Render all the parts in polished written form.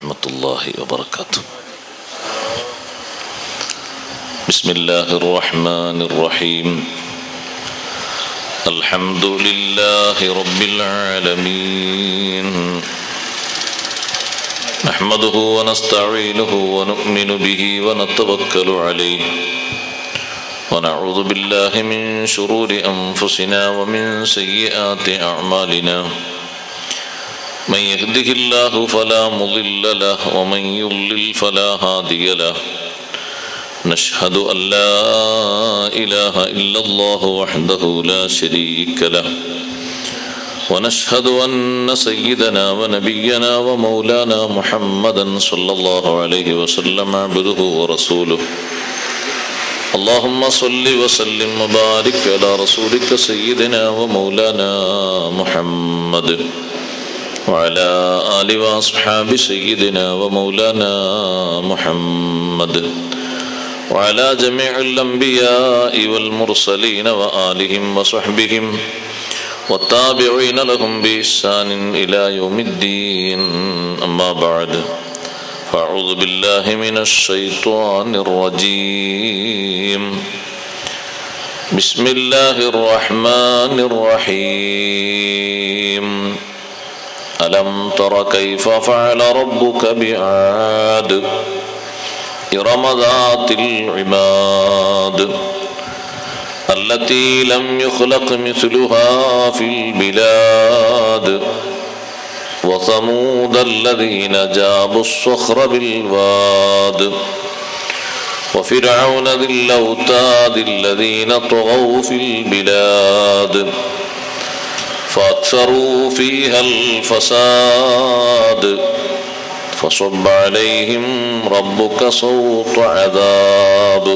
warahmatullahi wabarakatuh. Bismillahirrahmanirrahim. Alhamdulillahi rabbil alamin. Nahmaduhu wa nasta'inuhu wa nu'minu bihi wa natawakkalu alayhi. Wa na'udhu billahi min shururi anfusina wa min sayyiati a'malina. من يهده الله فلا مضل له ومن يضلل فلا هادي له. نشهد أن لا إله إلا الله وحده لا شريك له ونشهد أن سيدنا ونبينا ومولانا محمدا صلى الله عليه وسلم عبده ورسوله. اللهم صل وسلم وبارك على رسولك سيدنا ومولانا محمد وعلى آل وأصحاب سيدنا ومولانا محمد وعلى جميع الأنبياء والمرسلين وآلهم وصحبهم والتابعين لهم بإحسان إلى يوم الدين. أما بعد فأعوذ بالله من الشيطان الرجيم. بسم الله الرحمن الرحيم. ألم تر كيف فعل ربك بعاد إرم ذات العماد التي لم يخلق مثلها في البلاد وثمود الذين جابوا الصخر بالواد وفرعون ذي الأوتاد الذين طغوا في البلاد فأكثروا فيها الفساد فصب عليهم ربك صوت عذاب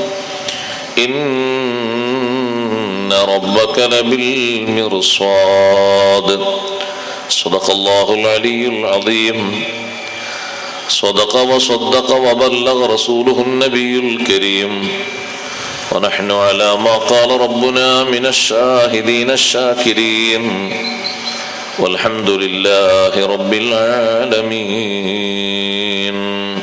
إن ربك لبالمرصاد. صدق الله العلي العظيم. صدق وصدق وبلغ رسوله النبي الكريم. ونحن على ما قال ربنا من الشاهدين الشاكرين والحمد لله رب العالمين.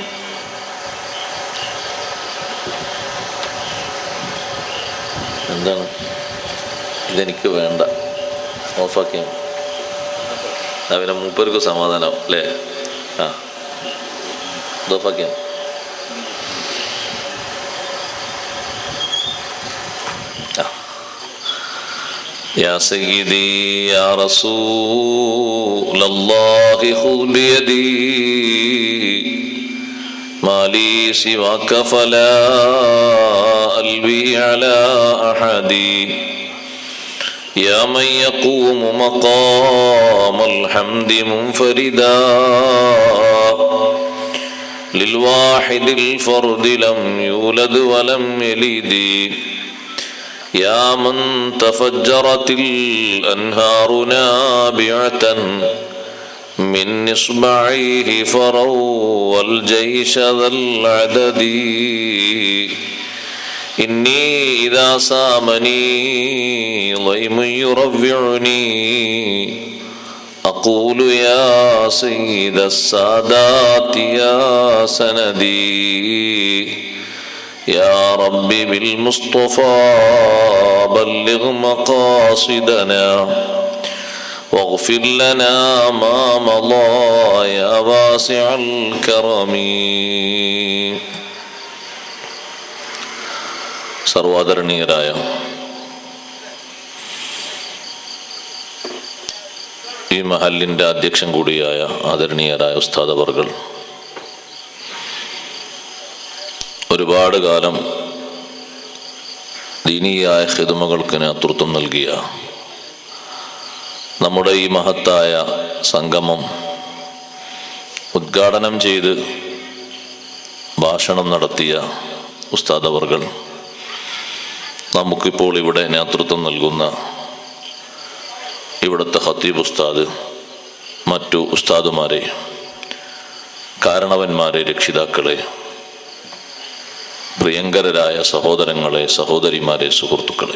എന്താണ് ഇതെനിക്ക് വേണ്ട, ഓഫാക്കിയ അവനെ മൂപ്പർക്ക് സമാധാനം അല്ലേ? ആ ഓഫാക്കിയ يا سيدي يا رسول الله خذ بيدي ما لي سواك فلا ألوي على أحد يا من يقوم مقام الحمد منفردا للواحد الفرد لم يولد ولم يلد يا من تفجرت الأنهار نابعة من إصبعيه فروا الجيش ذا العدد إني إذا سامني ضيم يرفعني أقول يا سيد السادات يا سندي يا ربي بالمصطفى بلغ مقاصدنا واغفر لنا ما مضى يا واسع الكرم. സർവാദരണീയരായ ഈ മഹല്ലിൻ്റെ അധ്യക്ഷൻ കൂടിയായ ആദരണീയരായ ഉസ്താദ് അവർകൾ, ഒരുപാട് കാലം ദീനീയായ ഖിദ്മകൾക്ക് നേതൃത്വം നൽകിയ നമ്മുടെ ഈ മഹത്തായ സംഗമം ഉദ്ഘാടനം ചെയ്ത് ഭാഷണം നടത്തിയ ഉസ്താദ് അവർകൾ, നമുക്കിപ്പോൾ ഇവിടെ നേതൃത്വം നൽകുന്ന ഇവിടുത്തെ ഖത്തീബ് ഉസ്താദ്, മറ്റു ഉസ്താദുമാരെ, കാരണവന്മാരെ, രക്ഷിതാക്കളെ, പ്രിയങ്കരരായ സഹോദരങ്ങളെ, സഹോദരിമാരെ, സുഹൃത്തുക്കളെ,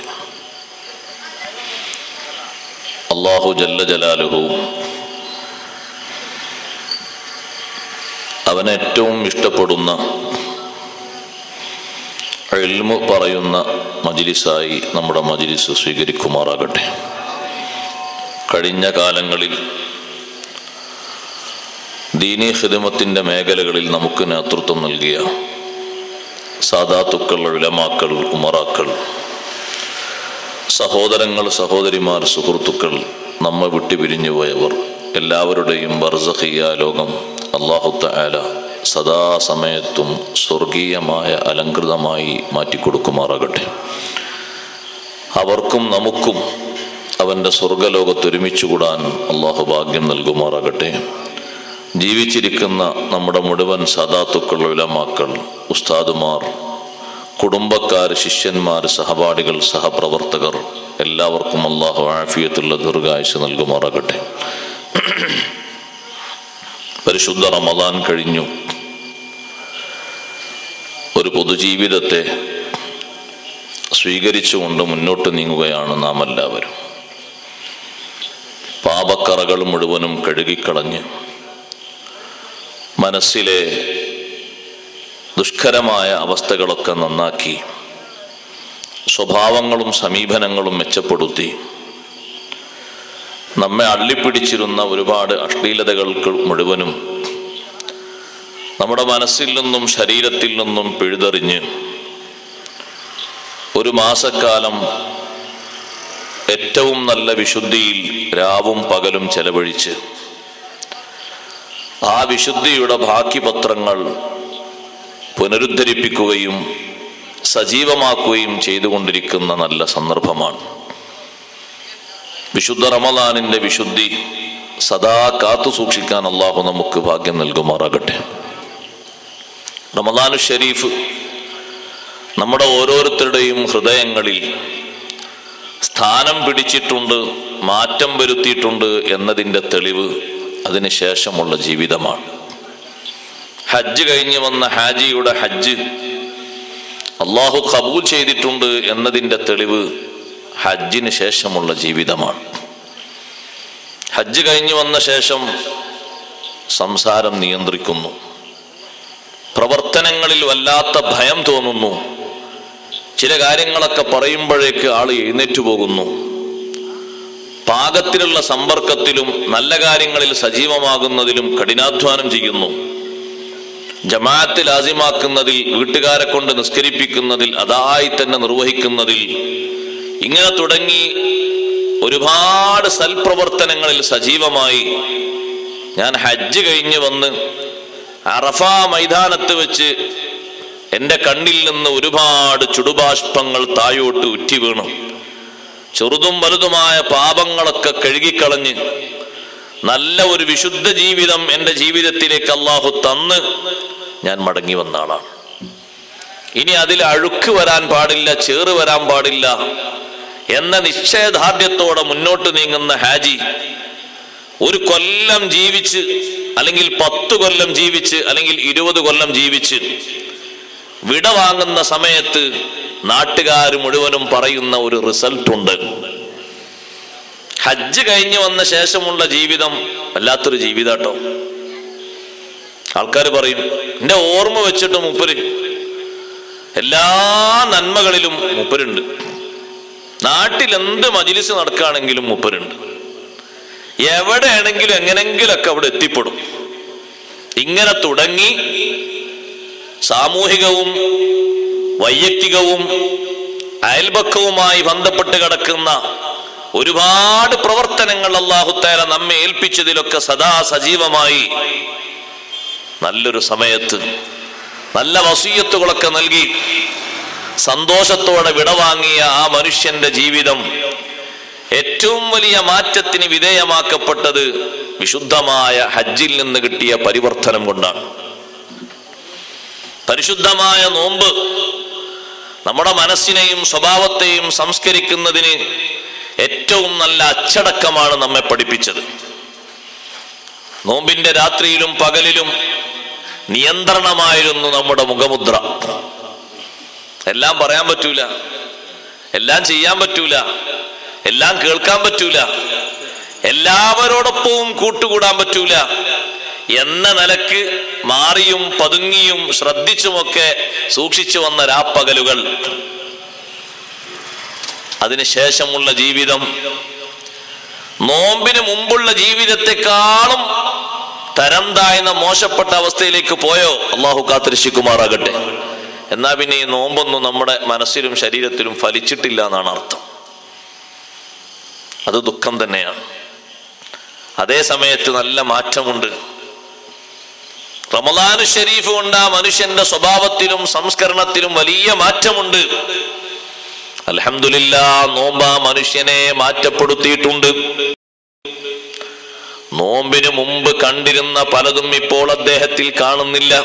അല്ലാഹു ജല്ല ജലാലുഹു അവൻ ഏറ്റവും ഇഷ്ടപ്പെടുന്ന ഇൽമു പറയുന്ന മജ്ലിസായി നമ്മുടെ മജ്ലിസ് സ്വീകരിക്കുമാറാകട്ടെ. കഴിഞ്ഞ കാലങ്ങളിൽ ദീനീ ഖിദ്മത്തിന്റെ മേഖലകളിൽ നമുക്ക് നേതൃത്വം നൽകിയ സാദാത്തുക്കൾ, ഉലമാക്കൾ, ഉമറാക്കൾ, സഹോദരങ്ങൾ, സഹോദരിമാർ, സുഹൃത്തുക്കൾ, നമ്മെ വിട്ടുപിരിഞ്ഞു പോയവർ എല്ലാവരുടെയും ബർസഖിയ ലോകം അല്ലാഹു തആല സദാസമയത്തും സ്വർഗീയമായ അലങ്കൃതമായി മാറ്റിക്കൊടുക്കുമാറാകട്ടെ. അവർക്കും നമുക്കും അവൻ്റെ സ്വർഗലോകത്തൊരുമിച്ചു കൂടാൻ അള്ളാഹു ഭാഗ്യം നൽകുമാറാകട്ടെ. ജീവിച്ചിരിക്കുന്ന നമ്മുടെ മുഴുവൻ സാദാത്തുക്കൾ, ഉലമാക്കൾ, ഉസ്താദുമാർ, കുടുംബക്കാർ, ശിഷ്യന്മാർ, സഹപാഠികൾ, സഹപ്രവർത്തകർ എല്ലാവർക്കും അള്ളാഹു ആഫിയത്തുള്ള ദീർഘായുസ്സ് നൽകുമാറാകട്ടെ. പരിശുദ്ധ റമദാൻ കഴിഞ്ഞു. ഒരു പൊതുജീവിതത്തെ സ്വീകരിച്ചുകൊണ്ട് മുന്നോട്ട് നീങ്ങുകയാണ് നാം എല്ലാവരും. പാപക്കറകൾ മുഴുവനും കഴുകിക്കളഞ്ഞ് മനസ്സിലെ ദുഷ്കരമായ അവസ്ഥകളൊക്കെ നന്നാക്കി സ്വഭാവങ്ങളും സമീപനങ്ങളും മെച്ചപ്പെടുത്തി നമ്മെ അള്ളിപ്പിടിച്ചിരുന്ന ഒരുപാട് അശ്ലീലതകൾക്ക് മുഴുവനും നമ്മുടെ മനസ്സിൽ നിന്നും ശരീരത്തിൽ നിന്നും പിഴുതെറിഞ്ഞ് ഒരു മാസക്കാലം ഏറ്റവും നല്ല വിശുദ്ധിയിൽ രാവും പകലും ചെലവഴിച്ച് ആ വിശുദ്ധിയുടെ ബാക്കി പത്രങ്ങൾ പുനരുദ്ധരിപ്പിക്കുകയും സജീവമാക്കുകയും ചെയ്തുകൊണ്ടിരിക്കുന്ന നല്ല സന്ദർഭമാണ്. വിശുദ്ധ റമദാനിന്റെ വിശുദ്ധി സദാ കാത്തു സൂക്ഷിക്കാൻ അള്ളാഹു നമുക്ക് ഭാഗ്യം നൽകുമാറാകട്ടെ. റമദാനു ഷരീഫ് നമ്മുടെ ഓരോരുത്തരുടെയും ഹൃദയങ്ങളിൽ സ്ഥാനം പിടിച്ചിട്ടുണ്ട്, മാറ്റം വരുത്തിയിട്ടുണ്ട് എന്നതിൻ്റെ തെളിവ് അതിനുശേഷമുള്ള ജീവിതമാണ്. ഹജ്ജ് കഴിഞ്ഞ് വന്ന ഹാജിയുടെ ഹജ്ജ് അള്ളാഹു ഖബൂൽ ചെയ്തിട്ടുണ്ട് എന്നതിൻ്റെ തെളിവ് ഹജ്ജിന് ശേഷമുള്ള ജീവിതമാണ്. ഹജ്ജ് കഴിഞ്ഞു വന്ന ശേഷം സംസാരം നിയന്ത്രിക്കുന്നു, പ്രവർത്തനങ്ങളിൽ വല്ലാത്ത ഭയം തോന്നുന്നു, ചില കാര്യങ്ങളൊക്കെ പറയുമ്പോഴേക്ക് ആൾ എഴുന്നേറ്റു പോകുന്നു, പാകത്തിലുള്ള സമ്പർക്കത്തിലും നല്ല കാര്യങ്ങളിൽ സജീവമാകുന്നതിലും കഠിനാധ്വാനം ചെയ്യുന്നു, ജമാഅത്ത് ലാസിമാക്കുന്നതിൽ, വീട്ടുകാരെ കൊണ്ട് നിസ്കരിപ്പിക്കുന്നതിൽ, അതായി തന്നെ നിർവഹിക്കുന്നതിൽ, ഇങ്ങനെ തുടങ്ങി ഒരുപാട് സൽപ്രവർത്തനങ്ങളിൽ സജീവമായി ഞാൻ ഹജ്ജ് കഴിഞ്ഞ് വന്ന് അറഫ മൈതാനത്ത് വെച്ച് എൻ്റെ കണ്ണിൽ നിന്ന് ഒരുപാട് ചുടുബാഷ്പങ്ങൾ താഴോട്ട് ഉറ്റി വീണു. ചെറുതും വലുതുമായ പാപങ്ങളൊക്കെ കഴുകിക്കളഞ്ഞ് നല്ല ഒരു വിശുദ്ധ ജീവിതം എൻ്റെ ജീവിതത്തിലേക്ക് അള്ളാഹു തന്ന് ഞാൻ മടങ്ങി വന്ന ആളാണ്. ഇനി അതിൽ അഴുക്ക് വരാൻ പാടില്ല, ചേറ് വരാൻ പാടില്ല എന്ന നിശ്ചയദാർഢ്യത്തോടെ മുന്നോട്ട് നീങ്ങുന്ന ഹാജി ഒരു കൊല്ലം ജീവിച്ച്, അല്ലെങ്കിൽ 10 കൊല്ലം ജീവിച്ച്, അല്ലെങ്കിൽ 20 കൊല്ലം ജീവിച്ച് വിട വാങ്ങുന്ന സമയത്ത് നാട്ടുകാർ മുഴുവനും പറയുന്ന ഒരു റിസൾട്ട് ഉണ്ട്. ഹജ്ജ് കഴിഞ്ഞ് വന്ന ശേഷമുള്ള ജീവിതം വല്ലാത്തൊരു ജീവിതാട്ടോ. ആൾക്കാർ പറയും, എൻ്റെ ഓർമ്മ വെച്ചിട്ട് മൂപ്പര് എല്ലാ നന്മകളിലും മൂപ്പരുണ്ട്, നാട്ടിൽ എന്ത് മജ്‌ലിസ് നടക്കുകയാണെങ്കിലും മൂപ്പരുണ്ട്, എവിടെയാണെങ്കിലും എങ്ങനെങ്കിലൊക്കെ അവിടെ എത്തിപ്പെടും. ഇങ്ങനെ തുടങ്ങി സാമൂഹികവും വൈയക്തികവും അയൽപക്കവുമായി ബന്ധപ്പെട്ട് കിടക്കുന്ന ഒരുപാട് പ്രവർത്തനങ്ങൾ അല്ലാഹു തആല നമ്മെ ഏൽപ്പിച്ചതിലൊക്കെ സദാ സജീവമായി നല്ലൊരു സമയത്ത് നല്ല വസിയത്തുകളൊക്കെ നൽകി സന്തോഷത്തോടെ വിടവാങ്ങിയ ആ മനുഷ്യന്റെ ജീവിതം ഏറ്റവും വലിയ മാറ്റത്തിന് വിധേയമാക്കപ്പെട്ടത് വിശുദ്ധമായ ഹജ്ജിൽ നിന്ന് കിട്ടിയ പരിവർത്തനം കൊണ്ടാണ്. പരിശുദ്ധമായ നോമ്പ് നമ്മുടെ മനസ്സിനെയും സ്വഭാവത്തെയും സംസ്കരിക്കുന്നതിന് ഏറ്റവും നല്ല അച്ചടക്കമാണ് നമ്മെ പഠിപ്പിച്ചത്. നോമ്പിന്റെ രാത്രിയിലും പകലിലും നിയന്ത്രണമായിരുന്നു നമ്മുടെ മുഖമുദ്ര. എല്ലാം പറയാൻ പറ്റൂല, എല്ലാം ചെയ്യാൻ പറ്റൂല, എല്ലാം കേൾക്കാൻ പറ്റൂല, എല്ലാവരോടൊപ്പവും കൂട്ടുകൂടാൻ പറ്റൂല, എന്ന നിലക്ക് മാറിയും പതുങ്ങിയും ശ്രദ്ധിച്ചുമൊക്കെ സൂക്ഷിച്ചു വന്ന രാപ്പകലുകൾ, അതിനുശേഷമുള്ള ജീവിതം നോമ്പിന് മുമ്പുള്ള ജീവിതത്തെക്കാളും തരം താഴ്ന്ന മോശപ്പെട്ട അവസ്ഥയിലേക്ക് പോയോ? അള്ളാഹു കാത്തിരക്ഷിക്കുമാറാകട്ടെ. എന്നാ പിന്നെ ഈ നോമ്പൊന്നും നമ്മുടെ മനസ്സിലും ശരീരത്തിലും ഫലിച്ചിട്ടില്ല എന്നാണ് അർത്ഥം. അത് ദുഃഖം തന്നെയാണ്. അതേ സമയത്ത് നല്ല മാറ്റമുണ്ട്. റമദാനു ശരീഫ് കൊണ്ട് ആ മനുഷ്യന്റെ സ്വഭാവത്തിലും സംസ്കരണത്തിലും വലിയ മാറ്റമുണ്ട്. അൽഹംദുലില്ലാഹ്, നോമ്പ് ആ മനുഷ്യനെ മാറ്റപ്പെടുത്തിയിട്ടുണ്ട്. നോമ്പിന് മുമ്പ് കണ്ടിരുന്ന പലതും ഇപ്പോൾ അദ്ദേഹത്തിൽ കാണുന്നില്ല.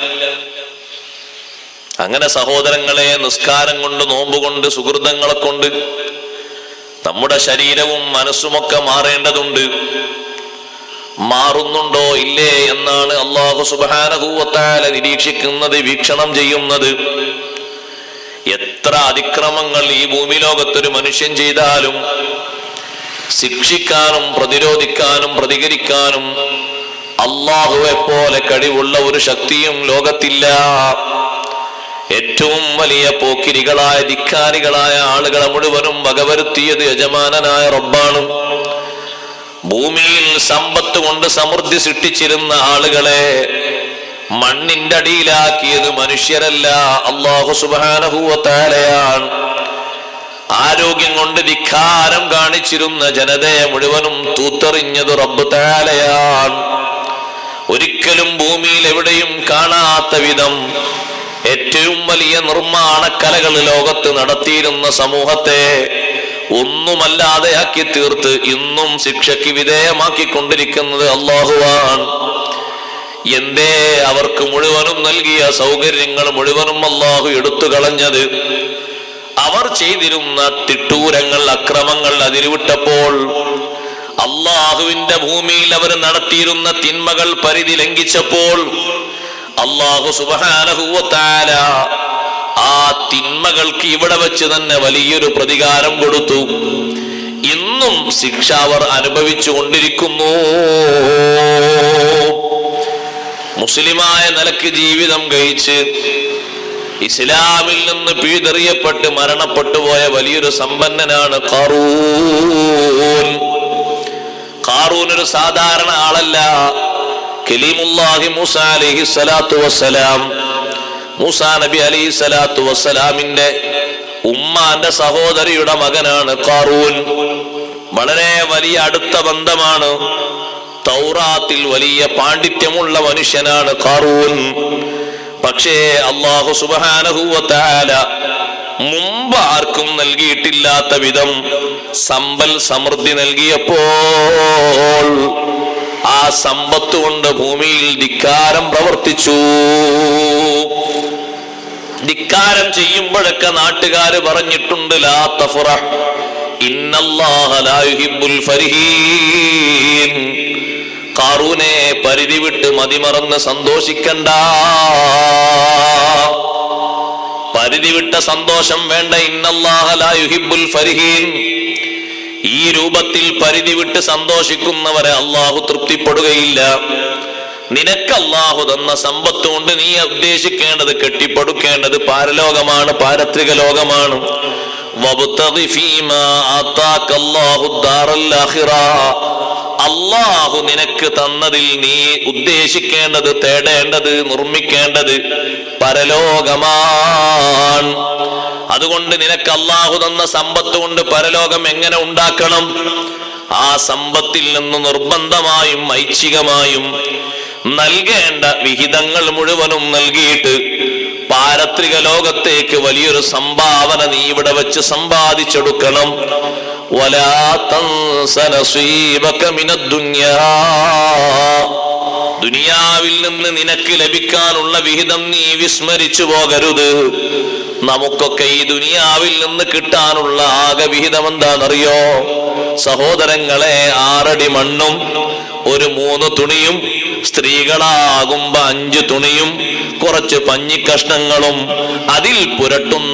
അങ്ങനെ സഹോദരങ്ങളെ, നിസ്കാരം കൊണ്ട്, നോമ്പ് കൊണ്ട്, സുഹൃതങ്ങളെ കൊണ്ട് നമ്മുടെ ശരീരവും മനസ്സുമൊക്കെ മാറേണ്ടതുണ്ട്. മാറുന്നുണ്ടോ ഇല്ലേ എന്നാണ് അല്ലാഹു സുബ്ഹാനഹു വ തആല നിരീക്ഷിക്കുന്നത്, വീക്ഷണം ചെയ്യുന്നത്. എത്ര അതിക്രമങ്ങൾ ഈ ഭൂമി ലോകത്തൊരു മനുഷ്യൻ ചെയ്താലും ശിക്ഷിക്കാനും പ്രതിരോധിക്കാനും പ്രതികരിക്കാനും അല്ലാഹുവെ പോലെ കഴിവുള്ള ഒരു ശക്തിയും ലോകത്തില്ല. ഏറ്റവും വലിയ പോക്കിരികളായ ധിക്കാരികളായ ആളുകളെ മുഴുവനും വകവരുത്തിയത് യജമാനനായ റബ്ബാണ്. ഭൂമിയിൽ സമ്പത്ത് കൊണ്ട് സമൃദ്ധി സൃഷ്ടിച്ചിരുന്ന ആളുകളെ മണ്ണിന്റെ അടിയിലാക്കിയത് മനുഷ്യരല്ല, അല്ലാഹു സുബ്ഹാനഹു വ തആലയാണ്. ആരോഗ്യം കൊണ്ട് ധിക്കാരം കാണിച്ചിരുന്ന ജനതയെ മുഴുവനും തൂത്തെറിഞ്ഞത് റബ്ബ് തആലയാണ്. ഒരിക്കലും ഭൂമിയിൽ എവിടെയും കാണാത്ത വിധം ഏറ്റവും വലിയ നിർമ്മാണ കലകൾ ലോകത്ത് നടത്തിയിരുന്ന സമൂഹത്തെ ഒന്നുമല്ലാതെയാക്കി തീർത്ത് ഇന്നും ശിക്ഷയ്ക്ക് വിധേയമാക്കിക്കൊണ്ടിരിക്കുന്നത് അല്ലാഹുവാണ്. എന്തേ അവർക്ക് മുഴുവനും നൽകിയ സൗകര്യങ്ങൾ മുഴുവനും അല്ലാഹു എടുത്തു കളഞ്ഞത്? അവർ ചെയ്തിരുന്ന തിട്ടൂരങ്ങൾ, അക്രമങ്ങൾ അതിരുവിട്ടപ്പോൾ, അല്ലാഹുവിന്റെ ഭൂമിയിൽ അവർ നടത്തിയിരുന്ന തിന്മകൾ പരിധി ലംഘിച്ചപ്പോൾ അല്ലാഹു സുബ്ഹാനഹു വ തആല ആ തിന്മകൾക്ക് ഇവിടെ വെച്ച് തന്നെ വലിയൊരു പ്രതികാരം കൊടുത്തു. ഇന്നും ശിക്ഷ അവർ അനുഭവിച്ചു കൊണ്ടിരിക്കുന്നു. മുസ്ലിമായ നിലക്ക് ജീവിതം കഴിച്ച് ഇസ്ലാമിൽ നിന്ന് പിഴുതെറിയപ്പെട്ട് മരണപ്പെട്ടു പോയ വലിയൊരു സമ്പന്നനാണ് ഖാറൂൻ. ഖാറൂൻ ഒരു സാധാരണ ആളല്ല. കലീമുല്ലാഹി മൂസ അലൈഹി സ്വലാത്തു വസ്സലാം, മൂസാ നബി അലൈഹി സ്വലാത്തു വസ്സലാമിന്റെ ഉമ്മാന്റെ സഹോദരിയുടെ മകനാണ് ഖാറൂൻ. വളരെ വലിയ അടുത്ത ബന്ധമാണ്. തൗറാത്തിൽ വലിയ പാണ്ഡിത്യമുള്ള മനുഷ്യനാണ് ഖാറൂൻ. പക്ഷേ അല്ലാഹു സുബ്ഹാനഹു വ തആല മുമ്പ് ആർക്കും നൽകിയിട്ടില്ലാത്ത വിധം സമ്പൽ സമൃദ്ധി നൽകിയപ്പോൾ ആ സമ്പത്ത് കൊണ്ട് ഭൂമിയിൽ ധിക്കാരം പ്രവർത്തിച്ചു. ധിക്കാരം ചെയ്യുമ്പോഴൊക്കെ നാട്ടുകാര് പറഞ്ഞിട്ടുണ്ട്, ലാ തഫ്റഹ് ഇന്നല്ലാഹ ലാ യുഹിബ്ബുൽ ഫരിഹീൻ. ഖാറൂനെ, പരിധി വിട്ട് മതിമറന്ന് സന്തോഷിക്കണ്ട, പരിധി വിട്ട സന്തോഷം വേണ്ട. ഇന്നല്ലാഹ ലാ യുഹിബ്ബുൽ ഫരിഹീൻ. ഈ രൂപത്തിൽ പരിധി വിട്ട് സന്തോഷിക്കുന്നവരെ അല്ലാഹു തൃപ്തിപ്പെടുകയില്ല. നിനക്ക് അല്ലാഹു തന്ന സമ്പത്ത് കൊണ്ട് നീ ഉദ്ദേശിക്കേണ്ടത്, കെട്ടിപ്പടുക്കേണ്ടത് പാരലോകമാണ്, പാരത്രിക ലോകമാണ്. വബ്തഗി ഫീമാ ആതാകല്ലാഹു ദാറൽ ആഖിറ. അല്ലാഹു നിനക്ക് തന്നതിൽ നീ ഉദ്ദേശിക്കേണ്ടത്, തേടേണ്ടത്, നിർമ്മിക്കേണ്ടത് പരലോകമാണ്. അതുകൊണ്ട് നിനക്ക് അല്ലാഹു തന്ന സമ്പത്ത് കൊണ്ട് പരലോകം എങ്ങനെ ഉണ്ടാക്കണം? ആ സമ്പത്തിൽ നിന്ന് നിർബന്ധമായും ഐച്ഛികമായും നൽകേണ്ട വിഹിതങ്ങൾ മുഴുവനും നൽകിയിട്ട് പാരത്രിക ലോകത്തേക്ക് വലിയൊരു സംഭാവന നീ ഇവിടെ വെച്ച് സമ്പാദിച്ചെടുക്കണം. വലാ തൻസ നസീബക മിനദ്ദുനിയാ. ദുനിയാവിൽ നിന്ന് നിനക്ക് ലഭിക്കാനുള്ള വിഹിതം നീ വിസ്മരിച്ചു പോകരുത്. നമുക്കൊക്കെ ഈ ദുനിയാവിൽ നിന്ന് കിട്ടാനുള്ള ആകെ വിഹിതം എന്താണെന്നറിയോ സഹോദരങ്ങളെ? 6 അടി മണ്ണും ഒരു 3 തുണിയും, സ്ത്രീകളാകുമ്പോ 5 തുണിയും കുറച്ച് പഞ്ഞിക്കഷ്ണങ്ങളും അതിൽ പുരട്ടുന്ന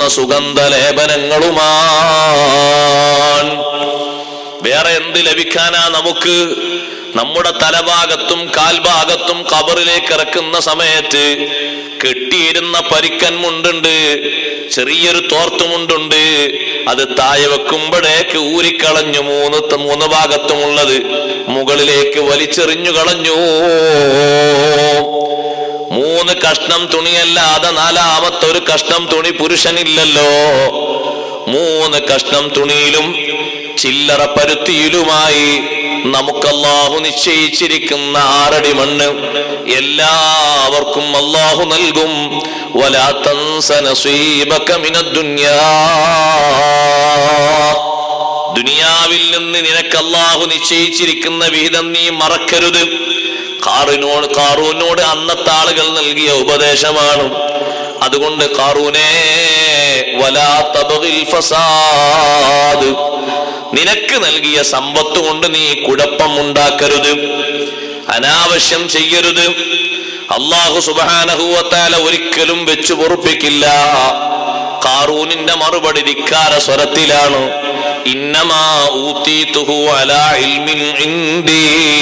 സുഗന്ധലേപനങ്ങളുമാണ്. വേറെ എന്ത് ലഭിക്കാനാ നമുക്ക്? നമ്മുടെ തലഭാഗത്തും കാൽഭാഗത്തും ഖബറിലേക്ക് ഇറക്കുന്ന സമയത്ത് കെട്ടിയിരുന്ന പരിക്കൻ മുണ്ടുണ്ട്, ചെറിയൊരു തോർത്തുമുണ്ടുണ്ട്. അത് താഴെ വെക്കുമ്പോഴേക്ക് ഊരിക്കളഞ്ഞു. മൂന്ന് ഭാഗത്തുമുള്ളത് മുകളിലേക്ക് വലിച്ചെറിഞ്ഞു കളഞ്ഞു. 3 കഷ്ണം തുണിയല്ലാതെ 4ാമത്തെ ഒരു കഷ്ണം തുണി പുരുഷനില്ലല്ലോ. 3 കഷ്ണം തുണിയിലും ചില്ലറ പരുത്തിയിലുമായി നമുക്ക് അല്ലാഹു നിശ്ചയിച്ചിരിക്കുന്ന 6 അടി മണ്ണ് എല്ലാവർക്കും അല്ലാഹു നൽകും. വലാ തൻസ നസീബക മിനദ് ദുനിയാ, ദുനിയാവിൽ നിന്ന് നിനക്ക് അല്ലാഹു നിശ്ചയിച്ചിരിക്കുന്ന വിഹിതം നീ മറക്കരുത്. ഖാറൂനോട് അന്നത്തെ ആളുകൾ നൽകിയ ഉപദേശമാണ്. അതുകൊണ്ട് ഖാറൂനേ വലാ തബ്ഗിൽ ഫസാദ്, നിനക്ക് നൽകിയ സമ്പത്ത് കൊണ്ട് നീ കുഴപ്പം ഉണ്ടാക്കരുത്, അനാവശ്യം ചെയ്യരുത്. അല്ലാഹു സുബ്ഹാനഹു വ തആല ഒരിക്കലും വെച്ചു പൊറുപ്പിക്കില്ല. ഖാറൂനിന്റെ മറുപടി ധിക്കാര സ്വരത്തിലാണ്. ഇന്നമാ ഊതീതുഹു അലാ ഇൽമിൻ ഇൻദീ,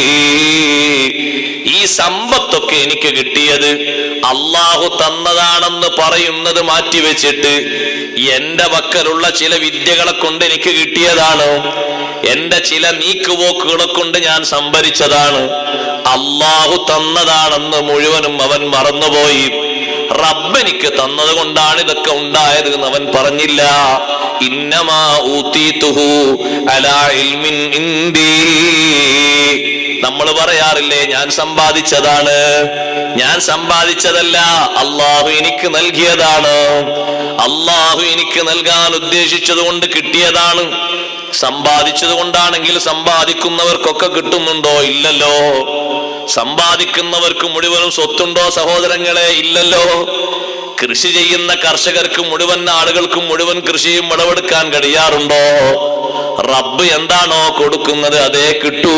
ഈ സമ്പത്തൊക്കെ എനിക്ക് കിട്ടിയത് അല്ലാഹു തന്നതാണെന്ന് പറയുന്നത് മാറ്റിവെച്ചിട്ട് എന്റെ പക്കലുള്ള ചില വിദ്യകളെ കൊണ്ട് എനിക്ക് കിട്ടിയതാണ്. എന്റെ ചില നീക്കുപോക്കുകളെ കൊണ്ട് ഞാൻ സംഭരിച്ചതാണ്. അല്ലാഹു തന്നതാണെന്ന് മുഴുവനും അവൻ മറന്നുപോയി. റബ്ബ് എനിക്ക് തന്നത് കൊണ്ടാണ് ഇതൊക്കെ ഉണ്ടായത് എന്ന് അവൻ പറഞ്ഞില്ല. ഇന്നമാ ഊതീതുഹു അലാ ഇൽമിൻ ഇൻദീ, നമ്മൾ പറയാറില്ലേ ഞാൻ സമ്പാദിച്ചതാണ്. ഞാൻ സമ്പാദിച്ചതല്ല, അല്ലാഹു എനിക്ക് നൽകിയതാണ്. അല്ലാഹു എനിക്ക് നൽകാൻ ഉദ്ദേശിച്ചത് കൊണ്ട് കിട്ടിയതാണ്. സമ്പാദിച്ചത് കൊണ്ടാണെങ്കിൽ സമ്പാദിക്കുന്നവർക്കൊക്കെ കിട്ടുന്നുണ്ടോ? ഇല്ലല്ലോ. സമ്പാദിക്കുന്നവർക്ക് മുഴുവനും സ്വത്തുണ്ടോ സഹോദരങ്ങളെ? ഇല്ലല്ലോ. കൃഷി ചെയ്യുന്ന കർഷകർക്ക് മുഴുവൻ ആളുകൾക്കും മുഴുവൻ കൃഷിയും വിളവെടുക്കാൻ കഴിയാറുണ്ടോ? റബ്ബ് എന്താണോ കൊടുക്കുന്നത് അതേ കിട്ടൂ.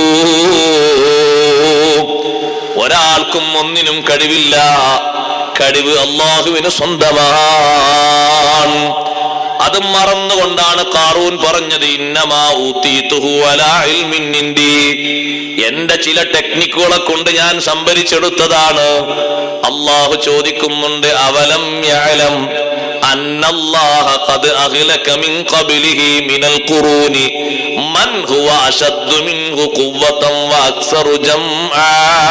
ഒരാൾക്കും ഒന്നിനും കഴിവില്ല. കഴിവ് അല്ലാഹുവിന് സ്വന്തമാണ്. അത് മറന്നുകൊണ്ടാണ് ഖാറൂൻ പറഞ്ഞത് ഇന്നമാ ഊതീതുഹു അലാ ഇൽമിൻ ഇൻദീ, എന്റെ ചില ടെക്നിക്കുകളെ കൊണ്ട് ഞാൻ സംഭരിച്ചെടുത്തതാണ്. അല്ലാഹു ചോദിക്കുന്നുണ്ട് അവലം യഅലം അന്നല്ലാഹ ഖദ് അഗ്ലക മിൻ ഖബ്ലിഹി മിനൽ ഖുറൂനി മൻ ഹുവ അശദ്ദു മിൻഹു ഖുവ്വതൻ വ അക്സറു ജംആ.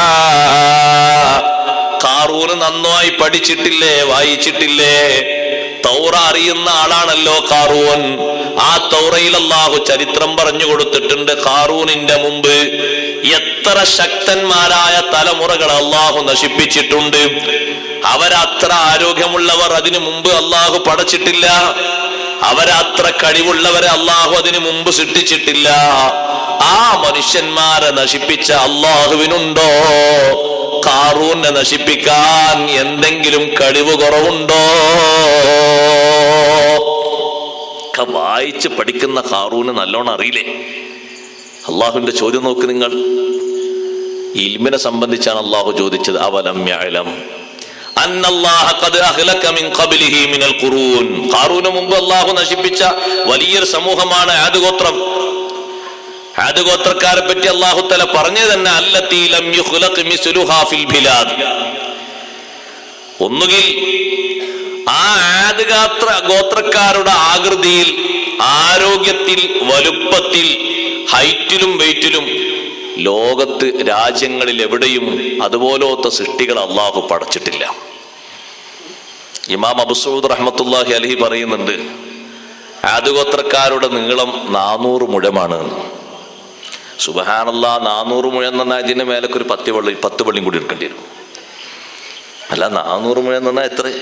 ഖാറൂൻ നന്നായി പഠിച്ചിട്ടില്ലേ, വായിച്ചിട്ടില്ലേ? തൗറ അറിയുന്ന ആളാണല്ലോ ഖാറൂൻ. ആ തൗറയിൽ അല്ലാഹു ചരിത്രം പറഞ്ഞു കൊടുത്തിട്ടുണ്ട്. ഖാറൂനിന്റെ മുമ്പ് എത്ര ശക്തന്മാരായ തലമുറകൾ അല്ലാഹു നശിപ്പിച്ചിട്ടുണ്ട്. അവരത്ര ആരോഗ്യമുള്ളവർ അതിനു മുമ്പ് അല്ലാഹു പടച്ചിട്ടില്ല. അവരത്ര കഴിവുള്ളവരെ അല്ലാഹു അതിനു മുമ്പ് സൃഷ്ടിച്ചിട്ടില്ല. ആ മനുഷ്യന്മാരെ നശിപ്പിച്ച അല്ലാഹുവിനുണ്ടോ ഖാറൂനെ നശിപ്പിക്കാൻ എന്തെങ്കിലും കഴിവ് കുറവുണ്ടോ? വായിച്ച് പഠിക്കുന്ന ഖാറൂന് നല്ലോണം അറിയില്ലേ? അള്ളാഹുവിന്റെ ചോദ്യം നോക്ക് നിങ്ങൾ. ഇൽമിനെ സംബന്ധിച്ചാണ് അള്ളാഹു ചോദിച്ചത്. അവലം യഅലം അന്നല്ലാഹ ഖദ് അഹ്ലക മിൻ ഖബ്ലിഹി മിനൽ ഖുറൂൻ. ഖാറൂന് മുമ്പ് അള്ളാഹു നശിപ്പിച്ച വലിയൊരു സമൂഹമാണ് ആദ് ഗോത്രം. ആദ് ഗോത്രക്കാരെ പറ്റി അല്ലാഹു തആല പറഞ്ഞു തന്നെ അല്ലതീ ലം യുഖ്ലഖ മിസ്ലുഹാ ഫിൽ ബിലാദ്. ഒന്നുകിൽ ആ ആദ് ഗോത്രക്കാരുടെ ആകൃതിയിൽ, ആരോഗ്യത്തിൽ, വലുപ്പത്തിൽ, ഹൈറ്റിലും വെയിറ്റിലും ലോകത്ത് രാജ്യങ്ങളിൽ എവിടെയും അതുപോലത്തെ സൃഷ്ടികൾ അല്ലാഹു പടച്ചിട്ടില്ല. ഇമാം അബൂ സഊദ് റഹ്മത്തുള്ളാഹി അലൈഹി പറയുന്നുണ്ട് ആദ് ഗോത്രക്കാരുടെ നീളം 400 മുഴമാണ്. സുബ്ഹാനല്ലാഹ്, 400 മുഴം എന്ന് പറഞ്ഞാൽ ഇതിന്റെ മേലൊക്കെ ഒരു 10 പള്ളിയും കൂടി എടുക്കേണ്ടി വരും. അല്ല, 400 മുഴം എന്ന് പറഞ്ഞാൽ എത്ര?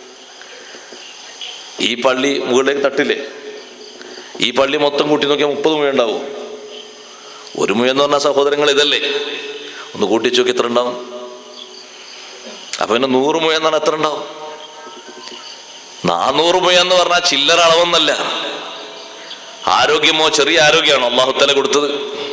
ഈ പള്ളി മുകളിലേക്ക് തട്ടില്ലേ? ഈ പള്ളി മൊത്തം കൂട്ടി നോക്കിയാൽ 30 മുഴം ഉണ്ടാവും. 1 മുഴം എന്ന് പറഞ്ഞാൽ സഹോദരങ്ങൾ ഇതല്ലേ? ഒന്ന് കൂട്ടിച്ചു നോക്കി എത്ര ഉണ്ടാവും? അപ്പൊ പിന്നെ 100 മുഴം എന്ന് പറഞ്ഞാൽ എത്ര ഉണ്ടാവും? 400 മുഴം എന്ന് പറഞ്ഞാൽ ചില്ലറ അളവൊന്നല്ല. ആരോഗ്യമോ ചെറിയ ആരോഗ്യമാണോ അല്ലാഹു തആല കൊടുത്തത്?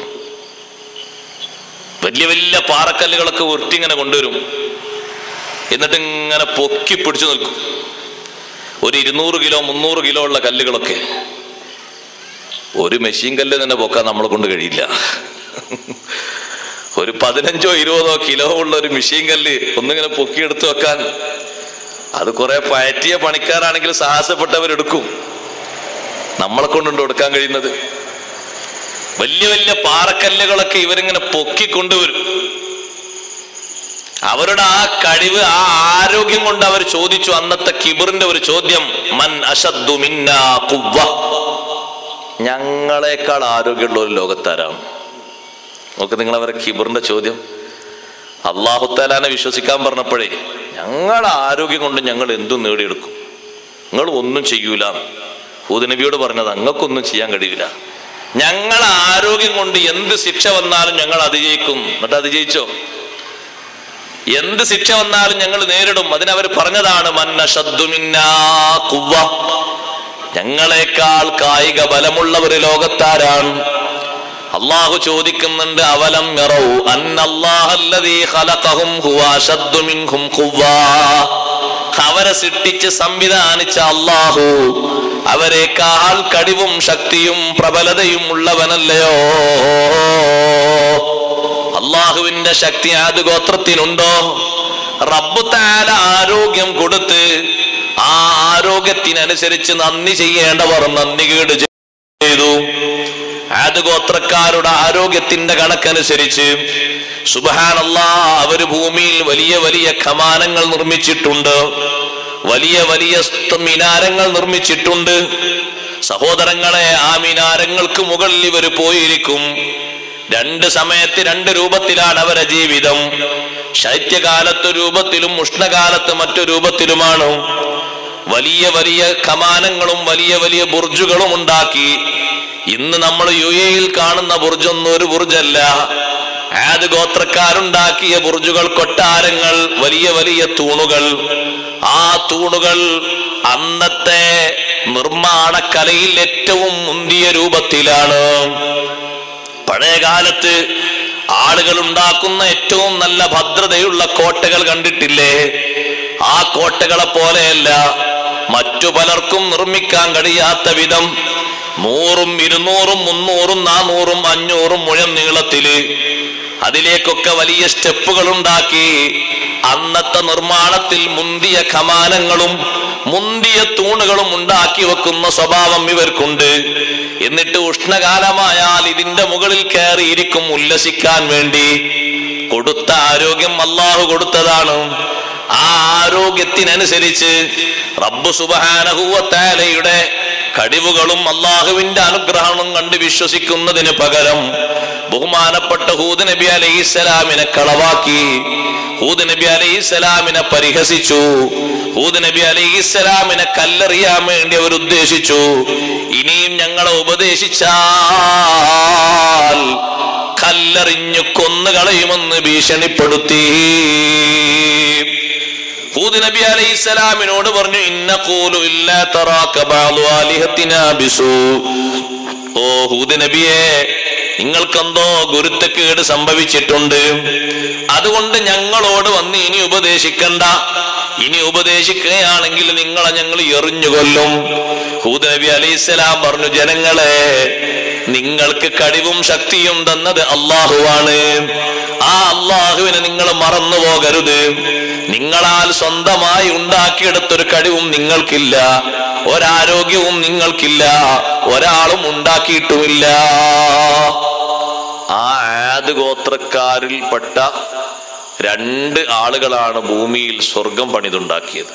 വലിയ വലിയ പാറക്കല്ലുകളൊക്കെ ഉരുട്ടി ഇങ്ങനെ കൊണ്ടുവരും. എന്നിട്ട് ഇങ്ങനെ പൊക്കി പിടിച്ചു നിൽക്കും. ഒരു 200 കിലോ 300 കിലോ ഉള്ള കല്ലുകളൊക്കെ. ഒരു മെഷീൻ കല്ല് തന്നെ പൊക്കാൻ നമ്മളെ കൊണ്ട് കഴിയില്ല. ഒരു 15-20 കിലോ ഉള്ള ഒരു മെഷീൻ കല്ല് ഒന്നിങ്ങനെ പൊക്കിയെടുത്ത് വെക്കാൻ അത് കുറെ പയറ്റിയ പണിക്കാരാണെങ്കിൽ സാഹസപ്പെട്ടവരെടുക്കും. നമ്മളെ കൊണ്ടുണ്ട് എടുക്കാൻ കഴിയുന്നത്? വലിയ വലിയ പാറക്കല്ലുകളൊക്കെ ഇവരിങ്ങനെ പൊക്കിക്കൊണ്ടുവരും. അവരുടെ ആ കഴിവ്, ആ ആരോഗ്യം കൊണ്ട് അവർ ചോദിച്ചു അന്നത്തെ കിബറിന്റെ ഒരു ചോദ്യം, മൻ അശദ്ദു മിന്നാ ഖുവ്വ, ഞങ്ങളെക്കാൾ ആരോഗ്യമുള്ള ഒരു ലോകത്താരാണ്? നോക്ക് നിങ്ങൾ അവരെ കിബറിന്റെ ചോദ്യം. അല്ലാഹു തആലാനെ വിശ്വസിക്കാൻ പറഞ്ഞപ്പോഴേ ഞങ്ങളുടെ ആരോഗ്യം കൊണ്ട് ഞങ്ങൾ എന്തും നേടിയെടുക്കും, നിങ്ങൾ ഒന്നും ചെയ്യൂല. ഹൂദ് നബിയോട് പറഞ്ഞത് അങ്ങക്കൊന്നും ചെയ്യാൻ കഴിയില്ല, ഞങ്ങളെ ആരോഗ്യം കൊണ്ട് എന്ത് ശിക്ഷ വന്നാലും ഞങ്ങൾ അതിജയിക്കും. എന്നിട്ട് അതിജയിച്ചോ? എന്ത് ശിക്ഷ വന്നാലും ഞങ്ങൾ നേരിടും. അതിനവർ പറഞ്ഞതാണ് മൻ അശദ്ദു മിന്നാ ഖുവ്വ, ഞങ്ങളെക്കാൾ കായിക ബലമുള്ളവർ ലോകത്താരാണ്? അല്ലാഹു ചോദിക്കുന്നുണ്ട്, അവലം യറൗ അന്നല്ലാഹല്ലദീ ഖലഖഹും ഹുവ അശദ്ദു മിൻഹും ഖുവ്വ, അവരെ സൃഷ്ടിച്ച് സംവിധാനിച്ച അല്ലാഹു അവരെക്കാൾ കഴിവും ശക്തിയും പ്രബലതയും ഉള്ളവനല്ലയോ? അല്ലാഹുവിന്റെ ശക്തി ആദ് ഗോത്രത്തിനുണ്ടോ? റബ്ബ് തആല ആരോഗ്യം കൊടുത്ത് ആ ആരോഗ്യത്തിനനുസരിച്ച് നന്ദി ചെയ്യേണ്ടവർ നന്ദി കേട് ചെയ്തു. ആദ് ഗോത്രക്കാരുടെ ആരോഗ്യത്തിന്റെ കണക്കനുസരിച്ച് സുബ്ഹാനല്ലാഹ് അവര് ഭൂമിയിൽ വലിയ വലിയ കമാനങ്ങൾ നിർമ്മിച്ചിട്ടുണ്ട്, വലിയ വലിയ മിനാരങ്ങൾ നിർമ്മിച്ചിട്ടുണ്ട്. സഹോദരങ്ങളെ, ആ മിനാരങ്ങൾക്ക് മുകളിൽ ഇവർ പോയിരിക്കും. 2 സമയത്ത് 2 രൂപത്തിലാണ് അവരുടെ ജീവിതം. ശൈത്യകാലത്ത് രൂപത്തിലും ഉഷ്ണകാലത്ത് മറ്റു രൂപത്തിലുമാണ്. വലിയ വലിയ കമാനങ്ങളും വലിയ വലിയ ബുർജുകളും ഉണ്ടാക്കി. ഇന്ന് നമ്മൾ UAE കാണുന്ന ബുർജൊന്നും ഒരു ബുർജല്ല. ആദ് ഗോത്രക്കാരുണ്ടാക്കിയ ബുർജുകൾ, കൊട്ടാരങ്ങൾ, വലിയ വലിയ തൂണുകൾ. ആ തൂണുകൾ അന്നത്തെ നിർമ്മാണ കലയിൽ ഏറ്റവും മുന്തിയ രൂപത്തിലാണ്. പഴയ കാലത്ത് ആളുകൾ ഉണ്ടാക്കുന്ന ഏറ്റവും നല്ല ഭദ്രതയുള്ള കോട്ടകൾ കണ്ടിട്ടില്ലേ? ആ കോട്ടകളെ പോലെയല്ല, മറ്റു പലർക്കും നിർമ്മിക്കാൻ കഴിയാത്ത വിധം 100, 200, 300, 400, 500 മുഴം നീളത്തില് അതിലേക്കൊക്കെ വലിയ സ്റ്റെപ്പുകൾ ഉണ്ടാക്കി അന്നത്തെ നിർമ്മാണത്തിൽ മുന്തിയ കമാനങ്ങളും മുന്തിയ തൂണുകളും ഉണ്ടാക്കി വെക്കുന്ന സ്വഭാവം ഇവർക്കുണ്ട്. എന്നിട്ട് ഉഷ്ണകാലമായാൽ ഇതിന്റെ മുകളിൽ കയറിയിരിക്കും ഉല്ലസിക്കാൻ വേണ്ടി. കൊടുത്ത ആരോഗ്യം അല്ലാഹു കൊടുത്തതാണ്. ആ ആരോഗ്യത്തിനനുസരിച്ച് റബ്ബ് സുബ്ഹാനഹു വ തആലയുടെ കഴിവുകളും അല്ലാഹുവിന്റെ അനുഗ്രഹവും കണ്ട് വിശ്വസിക്കുന്നതിന് പകരം ബഹുമാനപ്പെട്ട ഹൂദ് നബി അലൈഹിസ്സലാമിനെ കളവാക്കി, ഹൂദ് നബി അലൈഹിസ്സലാമിനെ പരിഹസിച്ചു, ഹൂദ് നബി അലൈഹിസ്സലാമിനെ കല്ലെറിയാൻ വേണ്ടി അവർ ഉദ്ദേശിച്ചു. ഇനിയും ഞങ്ങളെ ഉപദേശിച്ചാൽ കല്ലെറിഞ്ഞു കൊന്നുകളയുമെന്ന് ഭീഷണിപ്പെടുത്തി. ഹൂദ് നബി അലൈഹിസ്സലാമിനോട് പറഞ്ഞു, ഇന്നഖൂലു ഇല്ലാ തറാക ബഅദു ആലിഹത്തിനാ ബിസൂ. ഓ ഹൂദ് നബിയെ, നിങ്ങൾക്കെന്തോ ഗുരുത്തക്കേട് സംഭവിച്ചിട്ടുണ്ട്, അതുകൊണ്ട് ഞങ്ങളോട് വന്ന് ഇനി ഉപദേശിക്കണ്ട. ഇനി ഉപദേശിക്കുകയാണെങ്കിൽ നിങ്ങളെ ഞങ്ങൾ എറിഞ്ഞുകൊല്ലും. ഹൂദ് നബി അലൈഹിസ്സലാം പറഞ്ഞു, ജനങ്ങളെ, നിങ്ങൾക്ക് കഴിവും ശക്തിയും തന്നത് അല്ലാഹുവാണ്. ആ അല്ലാഹുവിനെ നിങ്ങൾ മറന്നു പോകരുത്. നിങ്ങളാൽ സ്വന്തമായി ഉണ്ടാക്കിയെടുത്തൊരു കഴിവും നിങ്ങൾക്കില്ല, ഒരാരോഗ്യവും നിങ്ങൾക്കില്ല, ഒരാളും ഉണ്ടാക്കിയിട്ടുമില്ല. ആ ആദ് ഗോത്രക്കാരിൽപ്പെട്ട 2 ആളുകളാണ് ഭൂമിയിൽ സ്വർഗം പണിതുണ്ടാക്കിയത്.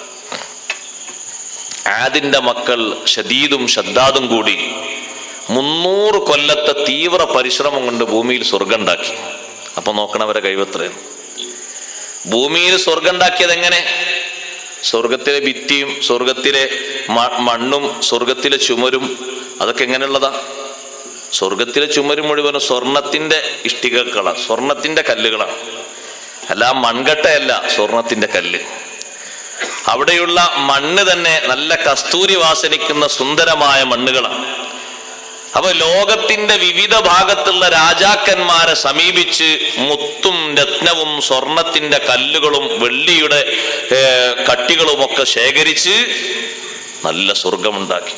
ആദിന്റെ മക്കൾ ഷദീദും ഷദ്ദാദും കൂടി 300 കൊല്ലത്തെ തീവ്ര പരിശ്രമം കൊണ്ട് ഭൂമിയിൽ സ്വർഗം ഉണ്ടാക്കി. അപ്പൊ നോക്കണവരെ കഴിവത്രയാണ്. ഭൂമിയിൽ സ്വർഗം ഉണ്ടാക്കിയത് എങ്ങനെ? സ്വർഗത്തിലെ ഭിത്തിയും സ്വർഗത്തിലെ മണ്ണും സ്വർഗത്തിലെ ചുമരും അതൊക്കെ എങ്ങനെയുള്ളതാ? സ്വർഗത്തിലെ ചുമരും മുഴുവനും സ്വർണത്തിന്റെ ഇഷ്ടികകളാണ്, സ്വർണത്തിന്റെ കല്ലുകളാണ്. അല്ല മൺകട്ടയല്ല, സ്വർണത്തിന്റെ കല്ല്. അവിടെയുള്ള മണ്ണ് തന്നെ നല്ല കസ്തൂരി വാസനിക്കുന്ന സുന്ദരമായ മണ്ണുകളാണ്. അപ്പൊ ലോകത്തിന്റെ വിവിധ ഭാഗത്തുള്ള രാജാക്കന്മാരെ സമീപിച്ച് മുത്തും രത്നവും സ്വർണത്തിന്റെ കല്ലുകളും വെള്ളിയുടെ കട്ടികളും ഒക്കെ ശേഖരിച്ച് നല്ല സ്വർഗമുണ്ടാക്കി.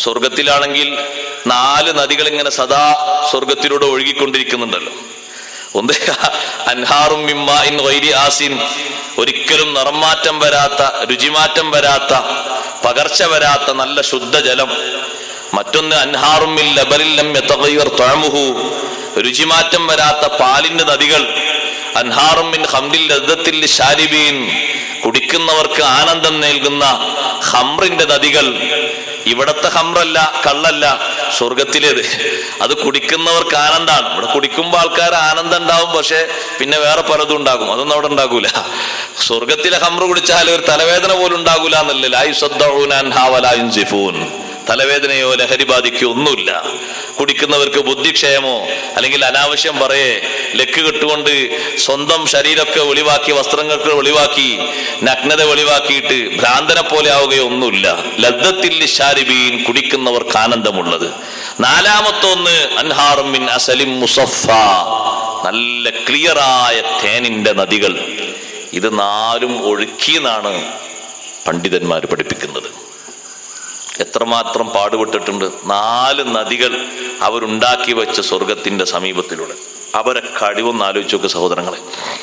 സ്വർഗത്തിലാണെങ്കിൽ 4 നദികൾ ഇങ്ങനെ സദാ സ്വർഗത്തിലൂടെ ഒഴുകിക്കൊണ്ടിരിക്കുന്നുണ്ടല്ലോ. ഒന്ന് അൻഹാറും മിമ്മാഇൻ ഗൈരി ആസിൻ, ഒരിക്കലും നിറം മാറ്റം വരാത്ത, രുചിമാറ്റം വരാത്ത, പകർച്ച വരാത്ത നല്ല ശുദ്ധജലം. മറ്റൊന്ന് അൻഹാറും മിൻ ലബനിൻ ലം യതഗയ്യർ തഅമുഹു, രുചിമാറ്റം വരാത്ത പാലിന്റെ നദികൾ. അൻഹാറും മിൻ ഖംറിൽ ലദ്ദത്തിൽ ലിശാരിബീൻ, കുടിക്കുന്നവർക്ക് ആനന്ദം നൽകുന്ന ഖംറിന്റെ നദികൾ. ഇവിടത്തെ ഖംറല്ല, കള്ളല്ല, സ്വർഗത്തിലേത്. അത് കുടിക്കുന്നവർക്ക് ആനന്ദമാണ്. ഇവിടെ കുടിക്കുമ്പോൾ ആൾക്കാർ ആനന്ദം ഉണ്ടാവും, പക്ഷെ പിന്നെ വേറെ പലതും ഉണ്ടാകും. അതൊന്നും അവിടെ ഉണ്ടാകൂല. സ്വർഗത്തിലെ ഖംറ് കുടിച്ചാൽ ഒരു തലവേദന പോലും ഉണ്ടാകൂല എന്നല്ലേ. ലാ യുസദ്ദഊന അൻഹാ വലാ യുൻസിഫൂൻ, തലവേദനയോ ലഹരി ബാധിക്കോ ഒന്നുമില്ല. കുടിക്കുന്നവർക്ക് ബുദ്ധിക്ഷയമോ അല്ലെങ്കിൽ അനാവശ്യം പറയേ ലക്ക് കെട്ടുകൊണ്ട് സ്വന്തം ശരീരമൊക്കെ ഒളിവാക്കി, വസ്ത്രങ്ങൾക്ക് ഒളിവാക്കി, നഗ്നത ഒളിവാക്കിയിട്ട് ഭ്രാന്തനെ പോലെ ആവുകയോ ഒന്നുമില്ല. ലദ്ദത്തിൽ ലിശാരിബീൻ, കുടിക്കുന്നവർക്ക് ആനന്ദമുള്ളത്. നാലാമത്തൊന്ന് അൻഹാറും മിൻ അസലിം മുസഫ, നല്ല ക്ലിയറായ തേനിന്റെ നദികൾ. ഇത് നാലും ഒഴുക്കിയെന്നാണ് പണ്ഡിതന്മാർ പഠിപ്പിക്കുന്നത്. എത്രമാത്രം പാടുപെട്ടിട്ടുണ്ട്. 4 നദികൾ അവരുണ്ടാക്കി വെച്ച സ്വർഗത്തിന്റെ സമീപത്തിലൂടെ. അവരെ കഴിവൊന്ന് ആലോചിച്ച് നോക്ക് സഹോദരങ്ങളെ.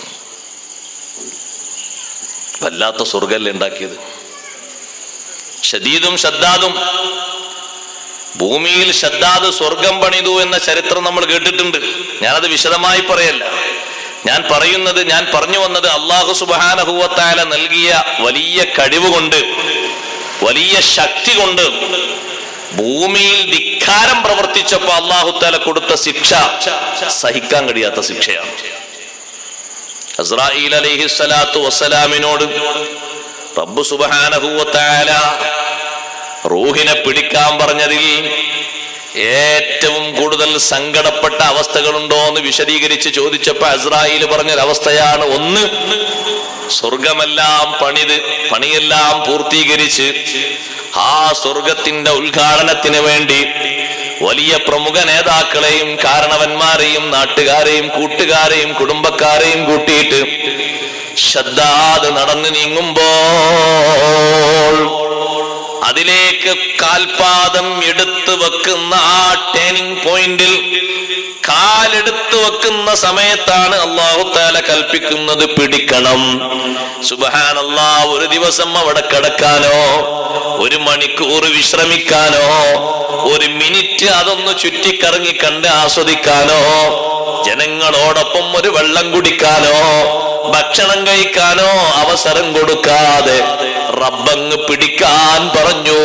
വല്ലാത്ത സ്വർഗല്ലേ ഉണ്ടാക്കിയത്. ഷദീദും ഷദ്ദാദും, ഭൂമിയിൽ ഷദ്ദാദ് സ്വർഗം പണിതു എന്ന ചരിത്രം നമ്മൾ കേട്ടിട്ടുണ്ട്. ഞാനത് വിശദമായി പറയല്ല. ഞാൻ പറഞ്ഞു വന്നത് അല്ലാഹു സുബ്ഹാനഹു വ തആല നൽകിയ വലിയ കഴിവ് കൊണ്ട്, വലിയ ശക്തി കൊണ്ട് ഭൂമിയിൽ ധിക്കാരം പ്രവർത്തിച്ചപ്പോ അല്ലാഹു തആല കൊടുത്ത ശിക്ഷ സഹിക്കാൻ കഴിയാത്ത ശിക്ഷയാണ്. അസ്രായീൽ അലൈഹിസ്സലാത്തു വസ്സലാമിനോട് റബ്ബ് സുബ്ഹാനഹു വ തആല റൂഹിനെ പിടിക്കാൻ പറഞ്ഞതിൽ ഏറ്റവും കൂടുതൽ സങ്കടപ്പെട്ട അവസ്ഥകളുണ്ടോ എന്ന് വിശദീകരിച്ച് ചോദിച്ചപ്പോ അസ്രായീൽ പറഞ്ഞൊരവസ്ഥയാണ്. ഒന്ന്, സ്വർഗമെല്ലാം പണിയെല്ലാം പൂർത്തീകരിച്ച് ആ സ്വർഗത്തിന്റെ ഉദ്ഘാടനത്തിന് വേണ്ടി വലിയ പ്രമുഖ നേതാക്കളെയും കാരണവന്മാരെയും നാട്ടുകാരെയും കൂട്ടുകാരെയും കുടുംബക്കാരെയും കൂട്ടിയിട്ട് ശദ്ദാദ് നടന്നു നീങ്ങുമ്പോൾ അതിലേക്ക് കാൽപാദം എടുത്തു വെക്കുന്ന ആ ടേണിംഗ് പോയിന്റിൽ കാലെടുത്തു വെക്കുന്ന സമയത്താണ് അല്ലാഹു തആല കൽപ്പിക്കുന്നത് പിടിക്കണം. സുബ്ഹാനല്ലാഹ്, ഒരു ദിവസം അവിടെ കിടക്കാനോ, ഒരു മണിക്കൂർ വിശ്രമിക്കാനോ, ഒരു മിനിറ്റ് അതൊന്ന് ചുറ്റിക്കറങ്ങി കണ്ട് ആസ്വദിക്കാനോ, ജനങ്ങളോടൊപ്പം ഒരു വെള്ളം കുടിക്കാനോ, ഭക്ഷണം കഴിക്കാനോ അവസരം കൊടുക്കാതെ റബ്ബങ്ങ് പിടിക്കാൻ പറഞ്ഞു.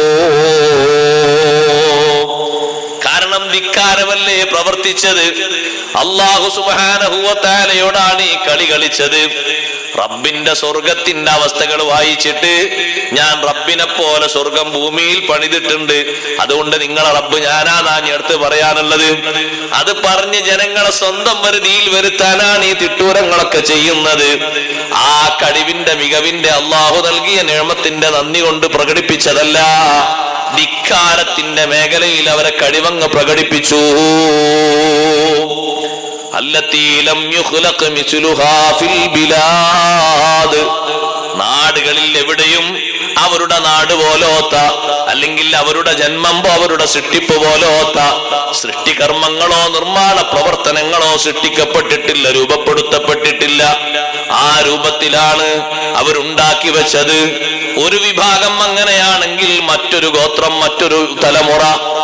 കാരണം ധിക്കാരമല്ലേ പ്രവർത്തിച്ചത്. അല്ലാഹു സുബ്ഹാനഹു വ തആലയോടാണ് ഈ കളി കളിച്ചത്. റബ്ബിന്റെ സ്വർഗത്തിന്റെ അവസ്ഥകൾ വായിച്ചിട്ട് ഞാൻ റബ്ബിനെ പോലെ സ്വർഗം ഭൂമിയിൽ പണിതിട്ടുണ്ട്, അതുകൊണ്ട് നിങ്ങളെ റബ്ബ് ഞാനാണ് എടുത്ത് പറയാനുള്ളത്. അത് പറഞ്ഞ് ജനങ്ങളെ സ്വന്തം വരുതിയിൽ വരുത്താനാണ് ഈ തിട്ടൂരങ്ങളൊക്കെ ചെയ്യുന്നത്. ആ കഴിവിന്റെ മികവിന്റെ അല്ലാഹു നൽകിയ നിഅമത്തിന്റെ നന്ദി കൊണ്ട് പ്രകടിപ്പിച്ചതല്ല, ധിക്കാരത്തിന്റെ മേഖലയിൽ അവരെ കഴിവങ്ങ് പ്രകടിപ്പിച്ചു. അല്ലതീ ലം യുഖ്ലഖ് മിസ്ലുഹാ ഫിൽ ബിലാദ്, നാടുകളിൽ എവിടെയും അവരുടെ നാട് പോലോത്ത, അല്ലെങ്കിൽ അവരുടെ ജന്മം, അവരുടെ സൃഷ്ടിപ്പ് പോലോത്ത സൃഷ്ടികർമ്മങ്ങളോ നിർമ്മാണ പ്രവർത്തനങ്ങളോ സൃഷ്ടിക്കപ്പെട്ടിട്ടില്ല, രൂപപ്പെടുത്തപ്പെട്ടിട്ടില്ല. ആ രൂപത്തിലാണ് അവരുണ്ടാക്കി വെച്ചത്. ഒരു വിഭാഗം അങ്ങനെയാണെങ്കിൽ മറ്റൊരു ഗോത്രം, മറ്റൊരു തലമുറ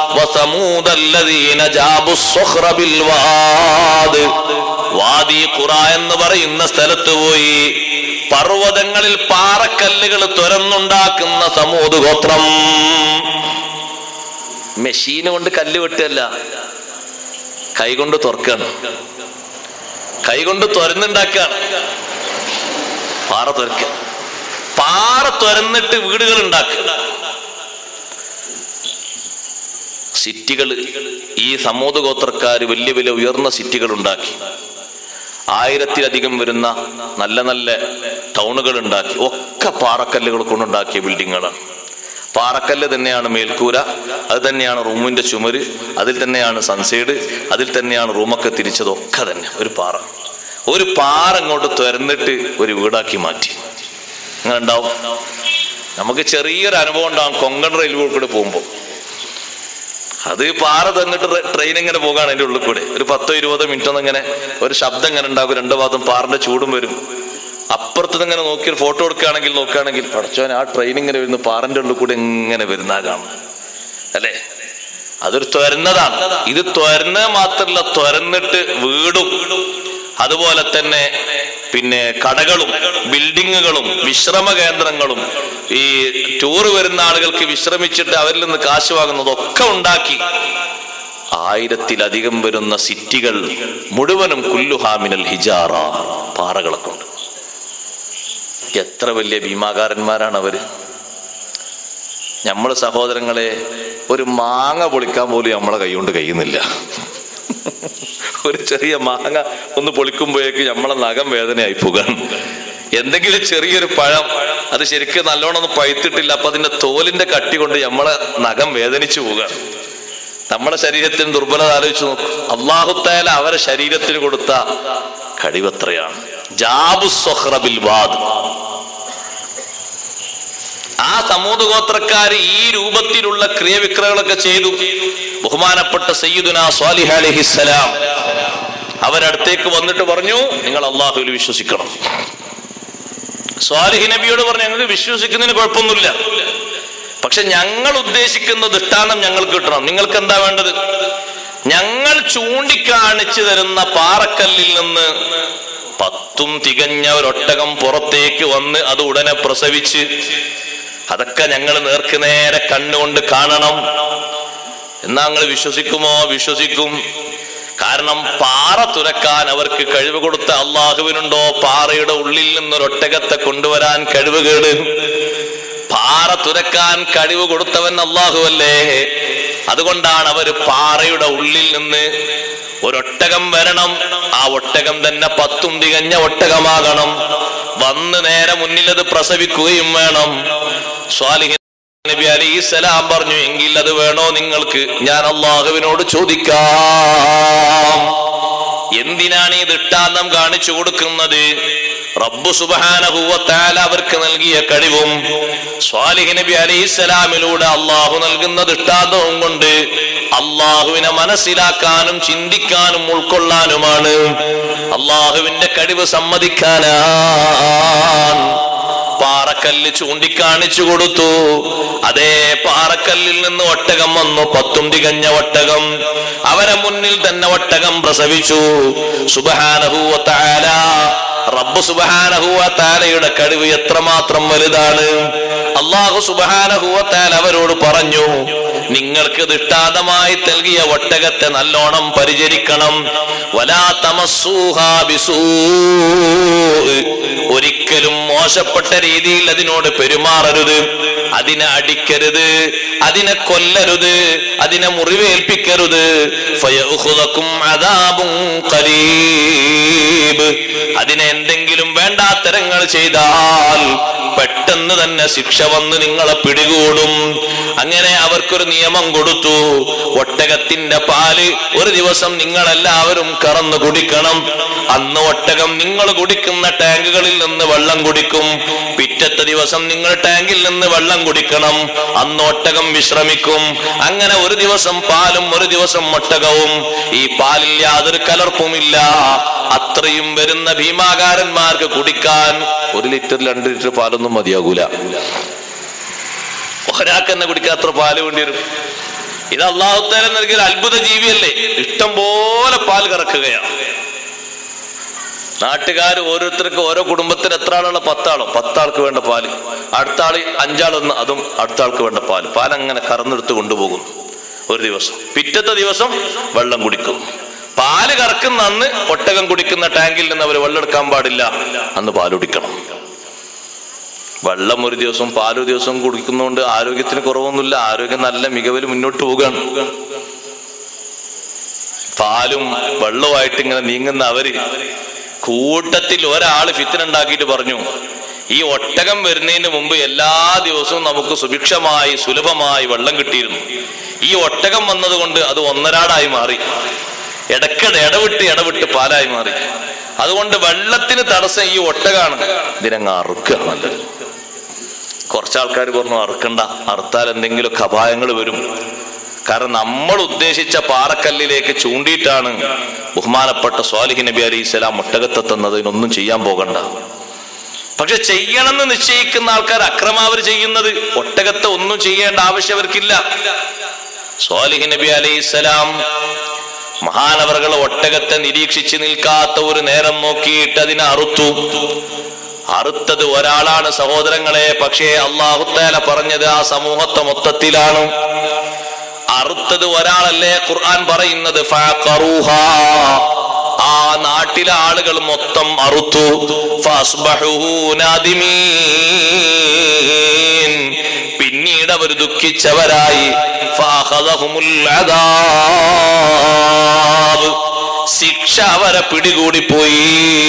വാദി ഖുറ എന്ന് പറയുന്ന സ്ഥലത്ത് പോയി പർവ്വതങ്ങളിൽ പാറക്കല്ലുകൾ തുരന്നുണ്ടാക്കുന്ന സമൂദ് ഗോത്രം. മെഷീന് കൊണ്ട് കല്ല് വെട്ടല്ല, കൈകൊണ്ട് തുറക്കാണ്, കൈകൊണ്ട് തുരന്നുണ്ടാക്കാണ്. പാറ തുറക്ക, പാറ തുരന്നിട്ട് വീടുകൾ ഉണ്ടാക്കുക. സിറ്റികൾ, ഈ സമൂദ് ഗോത്രക്കാര് വലിയ വലിയ ഉയർന്ന സിറ്റികൾ ഉണ്ടാക്കി, 1000-ലധികം വരുന്ന നല്ല നല്ല ടൗണുകൾ ഉണ്ടാക്കി. ഒക്കെ പാറക്കല്ലുകൾ കൊണ്ടുണ്ടാക്കിയ ബിൽഡിങ്ങുകളാണ്. പാറക്കല്ല് തന്നെയാണ് മേൽക്കൂര, അത് തന്നെയാണ് റൂമിന്റെ ചുമര്, അതിൽ തന്നെയാണ് സൺസൈഡ്, അതിൽ തന്നെയാണ് റൂമൊക്കെ തിരിച്ചത്. ഒക്കെ തന്നെ ഒരു പാറ അങ്ങോട്ട് തുരന്നിട്ട് ഒരു വീടാക്കി മാറ്റി. അങ്ങനെ ഉണ്ടാവും. നമുക്ക് ചെറിയൊരു അനുഭവം ഉണ്ടാകും. കൊങ്കൺ റെയിൽവേ കൂടെ പോകുമ്പോൾ അത് പാറ തന്നിട്ട് ട്രെയിൻ ഇങ്ങനെ പോകാണ് അതിന്റെ ഉള്ളിൽ കൂടെ. ഒരു 10-20 മിനിറ്റ് ഒന്നും ഇങ്ങനെ ഒരു ശബ്ദം ഇങ്ങനെ ഉണ്ടാകും. 2 ഭാഗത്തും പാറിന്റെ ചൂടും വരും. അപ്പുറത്ത് ഇങ്ങനെ നോക്കി ഫോട്ടോ നോക്കുകയാണെങ്കിൽ പഠിച്ചോൻ ആ ട്രെയിൻ ഇങ്ങനെ വരുന്നു, പാറിന്റെ ഉള്ളിൽ കൂടെ ഇങ്ങനെ വരുന്ന കാണും അല്ലേ. അതൊരു തുരന്നതാണ്. ഇത് തുരന്ന മാത്രല്ല, തുരന്നിട്ട് വീടും അതുപോലെ തന്നെ പിന്നെ കടകളും ബിൽഡിങ്ങുകളും വിശ്രമ കേന്ദ്രങ്ങളും ഈ ടൂറ് വരുന്ന ആളുകൾക്ക് വിശ്രമിച്ചിട്ട് അവരിൽ നിന്ന് കാശ് വാങ്ങുന്നതൊക്കെ ഉണ്ടാക്കി 1000-ലധികം വരുന്ന സിറ്റികൾ മുഴുവനും കുല്ലുഹാമിനൽ ഹിജാറ, പാറകളെ കൊണ്ട്. എത്ര വലിയ ഭീമാകാരന്മാരാണ് അവര്. നമ്മള് സഹോദരങ്ങളെ ഒരു മാങ്ങ പൊളിക്കാൻ പോലും നമ്മളെ കൈകൊണ്ട് കഴിയുന്നില്ല. ഒരു ചെറിയ മാങ്ങ ഒന്ന് പൊളിക്കുമ്പോഴേക്ക് നമ്മളെ നഖം വേദനയായി പോകാണ്. എന്തെങ്കിലും ചെറിയൊരു പഴം അത് ശരിക്കും നല്ലോണം ഒന്നും പഴുത്തിട്ടില്ല, അപ്പൊ അതിന്റെ തോലിന്റെ കട്ടി കൊണ്ട് നമ്മളെ നഖം വേദനിച്ചു പോകാണ്. നമ്മുടെ ശരീരത്തിന് ദുർബലത ആലോചിച്ച് നോക്കും. അല്ലാഹു തആല അവരെ ശരീരത്തിന് കൊടുത്ത കഴിവെത്രയാണ്. ജാബുസ്സഖ്റബിൽ വാദ്. ആ സമൂഹ ഗോത്രക്കാര് ഈ രൂപത്തിലുള്ള ക്രിയവിക്രയങ്ങളൊക്കെ ചെയ്തു. ബഹുമാനപ്പെട്ട സയ്യിദുനാ സ്വാലിഹ് അലൈഹിസ്സലാം അവരടുത്തേക്ക് വന്നിട്ട് പറഞ്ഞു, നിങ്ങൾ അള്ളാഹുവിൽ വിശ്വസിക്കണം. സ്വാലിഹ് നബിയോട് പറഞ്ഞു, ഞങ്ങൾക്ക് വിശ്വസിക്കുന്നതിന് കുഴപ്പമൊന്നുമില്ല, പക്ഷെ ഞങ്ങൾ ഉദ്ദേശിക്കുന്ന ദൃഷ്ടാന്തം ഞങ്ങൾക്ക് കിട്ടണം. നിങ്ങൾക്ക് എന്താ വേണ്ടത്? ഞങ്ങൾ ചൂണ്ടിക്കാണിച്ചു തരുന്ന പാറക്കല്ലിൽ നിന്ന് 10 തികഞ്ഞ ഒരൊട്ടകം പുറത്തേക്ക് വന്ന് അത് ഉടനെ പ്രസവിച്ച് അതൊക്കെ ഞങ്ങൾ നേർക്ക് നേരെ കണ്ണുകൊണ്ട് കാണണം. എന്നാ നിങ്ങൾ വിശ്വസിക്കുമോ? വിശ്വസിക്കും. കാരണം പാറ തുരക്കാൻ അവർക്ക് കഴിവ് കൊടുത്ത അള്ളാഹുവിനുണ്ടോ പാറയുടെ ഉള്ളിൽ നിന്നൊരൊട്ടകത്തെ കൊണ്ടുവരാൻ കഴിവുകേട്? പാറ തുരക്കാൻ കഴിവ് കൊടുത്തവൻ അള്ളാഹുവല്ലേ. അതുകൊണ്ടാണ് അവര് പാറയുടെ ഉള്ളിൽ നിന്ന് ഒരൊട്ടകം വരണം. ആ ഒട്ടകം തന്നെ 10 തികഞ്ഞ ഒട്ടകമാകണം. വന്ന് നേരെ മുന്നിൽ അത് പ്രസവിക്കുകയും വേണം. സ്വാലിഹ് നബി അലൈഹിസ്സലാം പറഞ്ഞു, എങ്കിൽ അത് വേണോ നിങ്ങൾക്ക്? ഞാൻ അള്ളാഹുവിനോട് ചോദിക്കാം. എന്തിനാണ് ഈ ദൃഷ്ടാന്തം കാണിച്ചു കൊടുക്കുന്നത്? റബ്ബ് സുബ്ഹാനഹു വ തആല അവർക്ക് നൽകിയ കഴിവും സ്വാലിഹ് നബി അലൈഹിസ്സലാമിലൂടെ അള്ളാഹു നൽകുന്ന ദൃഷ്ടാന്തവും കൊണ്ട് അള്ളാഹുവിനെ മനസ്സിലാക്കാനും ചിന്തിക്കാനും ഉൾക്കൊള്ളാനുമാണ്. അള്ളാഹുവിന്റെ കഴിവ് സമ്മതിക്കാനാണ്. പാറക്കല്ല് ചൂണ്ടിക്കാണിച്ചു കൊടുത്തു. അതേ പാറക്കല്ലിൽ നിന്ന് ഒട്ടകം വന്നു, 10 തികഞ്ഞ ഒട്ടകം. അവരെ മുന്നിൽ തന്നെ ഒട്ടകം പ്രസവിച്ചു. സുബ്ഹാനഹു വ തആല, റബ്ബ് സുബ്ഹാനഹു വ തആലയുടെ കഴിവ് എത്രമാത്രം വലുതാണ്. അല്ലാഹു സുബ്ഹാനഹു വ തആല അവരോട് പറഞ്ഞു, നിങ്ങൾക്ക് ദൃഷ്ടാന്തമായി നൽകിയ ഒട്ടകത്തെ നല്ലോണം പരിചരിക്കണം. വലാ തമസ്സൂഹാ ബിസൂ, ഒരിക്കലും മോശപ്പെട്ട രീതിയിൽ അതിനോട് പെരുമാറരുത്. അതിനെ അടിക്കരുത്, അതിനെ കൊല്ലരുത്, അതിനെ മുറിവേൽപ്പിക്കരുത്. ഫയഖുദകും അദാബുൻ ഖരീബ്, അതിനെ എന്തെങ്കിലും വേണ്ടാത്തരങ്ങൾ ചെയ്താൽ പെട്ടെന്ന് തന്നെ ശിക്ഷ വന്ന് നിങ്ങളെ പിടികൂടും. അങ്ങനെ അവർക്കൊരു നിയമം കൊടുത്തു. ഒട്ടകത്തിന്റെ പാല് ഒരു ദിവസം നിങ്ങളെല്ലാവരും കറന്നു കുടിക്കണം. അന്ന് ഒട്ടകം നിങ്ങൾ കുടിക്കുന്ന ടാങ്കുകളിൽ നിന്ന് വെള്ളം കുടിക്കും. പിറ്റത്തെ ദിവസം നിങ്ങൾ ടാങ്കിൽ നിന്ന് വെള്ളം കുടിക്കണം. അന്ന് ഒട്ടകം വിശ്രമിക്കും. അങ്ങനെ ഒരു ദിവസം പാലും ഒരു ദിവസം ഒട്ടകവും. ഈ പാലിൽ യാതൊരു കലർപ്പുമില്ല. അത്രയും വരുന്ന ഭീമാകാരന്മാർക്ക് കുടിക്കാൻ 1 ലിറ്റർ 2 ലിറ്റർ പാലൊന്നും മതിയാകൂല. ഒരാൾക്ക് തന്നെ കുടിക്കാൻ അത്ര പാല് വേണ്ടി വരും. ഇത് അല്ലാഹു തആല നൽകിയ അത്ഭുത ജീവിയല്ലേ. ഇഷ്ടം പോലെ പാൽ കറക്കുകയാണ്. നാട്ടുകാർ ഓരോരുത്തർക്ക് ഓരോ കുടുംബത്തിന് എത്ര ആളുള്ള? 10 ആളോ? 10 ആൾക്ക് വേണ്ട പാല്. അടുത്ത ആള് 5 ആളൊന്ന്, അതും അടുത്ത ആൾക്ക് വേണ്ട പാല്. പാലങ്ങനെ കറന്നെടുത്ത് കൊണ്ടുപോകും ഒരു ദിവസം. പിറ്റത്തെ ദിവസം വെള്ളം കുടിക്കും. പാല് കറക്കുന്ന അന്ന് ഒട്ടകം കുടിക്കുന്ന ടാങ്കിൽ നിന്ന് അവർ വെള്ളം എടുക്കാൻ പാടില്ല. അന്ന് പാല് കുടിക്കണം. വെള്ളം ഒരു ദിവസം പാലൊരു ദിവസം കുടിക്കുന്നതുകൊണ്ട് ആരോഗ്യത്തിന് കുറവൊന്നുമില്ല. ആരോഗ്യം നല്ല മികവിൽ മുന്നോട്ട് പോവുകയാണ്. പാലും വെള്ളവുമായിട്ട് ഇങ്ങനെ നീങ്ങുന്ന അവര് കൂട്ടത്തിൽ ഒരാള് ഫിത്ന ഉണ്ടാക്കിയിട്ട് പറഞ്ഞു, ഈ ഒട്ടകം വരുന്നതിന് മുമ്പ് എല്ലാ ദിവസവും നമുക്ക് സുഭിക്ഷമായി സുലഭമായി വെള്ളം കിട്ടിയിരുന്നു. ഈ ഒട്ടകം വന്നതുകൊണ്ട് അത് ഒന്നരാടായി മാറി. ഇടവിട്ട് പാലായി മാറി. അതുകൊണ്ട് വെള്ളത്തിന് തടസ്സം ഈ ഒട്ടകാണ്. ഇതിനങ്ങ് അറുക്കുക നല്ലത്. കുറച്ചാൾക്കാർ പറഞ്ഞു അറുക്കണ്ട, അറുത്താൽ എന്തെങ്കിലും അപായങ്ങൾ വരും. കാരണം നമ്മൾ ഉദ്ദേശിച്ച പാറക്കല്ലിലേക്ക് ചൂണ്ടിയിട്ടാണ് ബഹുമാനപ്പെട്ട സ്വാലിഹ് നബി അലൈഹിസ്സലാം ഒട്ടകത്തെത്തുന്നത്. ഇതിനൊന്നും ചെയ്യാൻ പോകണ്ട. പക്ഷെ ചെയ്യണമെന്ന് നിശ്ചയിക്കുന്ന ആൾക്കാർ അക്രമാവർ ചെയ്യുന്നത്. ഒട്ടകത്തെ ഒന്നും ചെയ്യേണ്ട ആവശ്യം അവർക്കില്ല. സ്വാലിഹ് നബി അലൈഹിസ്സലാം മഹാനവറുകൾ ഒട്ടകത്തെ നിരീക്ഷിച്ച് നിൽക്കാത്ത ഒരു നേരം നോക്കിയിട്ട് അതിനെ അറുത്തത് ഒരാളാണ് സഹോദരങ്ങളെ. പക്ഷേ അല്ലാഹു തആല പറഞ്ഞത് ആ സമൂഹത്തെ മൊത്തത്തിലാണ്. അറുത്തത് ഒരാളല്ലേ. ഖുർആൻ പറയുന്നത് ഫഅഖറൂഹാ, ആ നാട്ടിലെ ആളുകൾ മൊത്തം അറുത്തു. ഫഅസ്ബഹൂ നാദിമീൻ, പിന്നീട് അവർ ദുഃഖിച്ചവരായി. ഫഅഖദഹുമുൽ അദാബ്, ശിക്ഷ അവരെ പിടികൂടിപ്പോയി.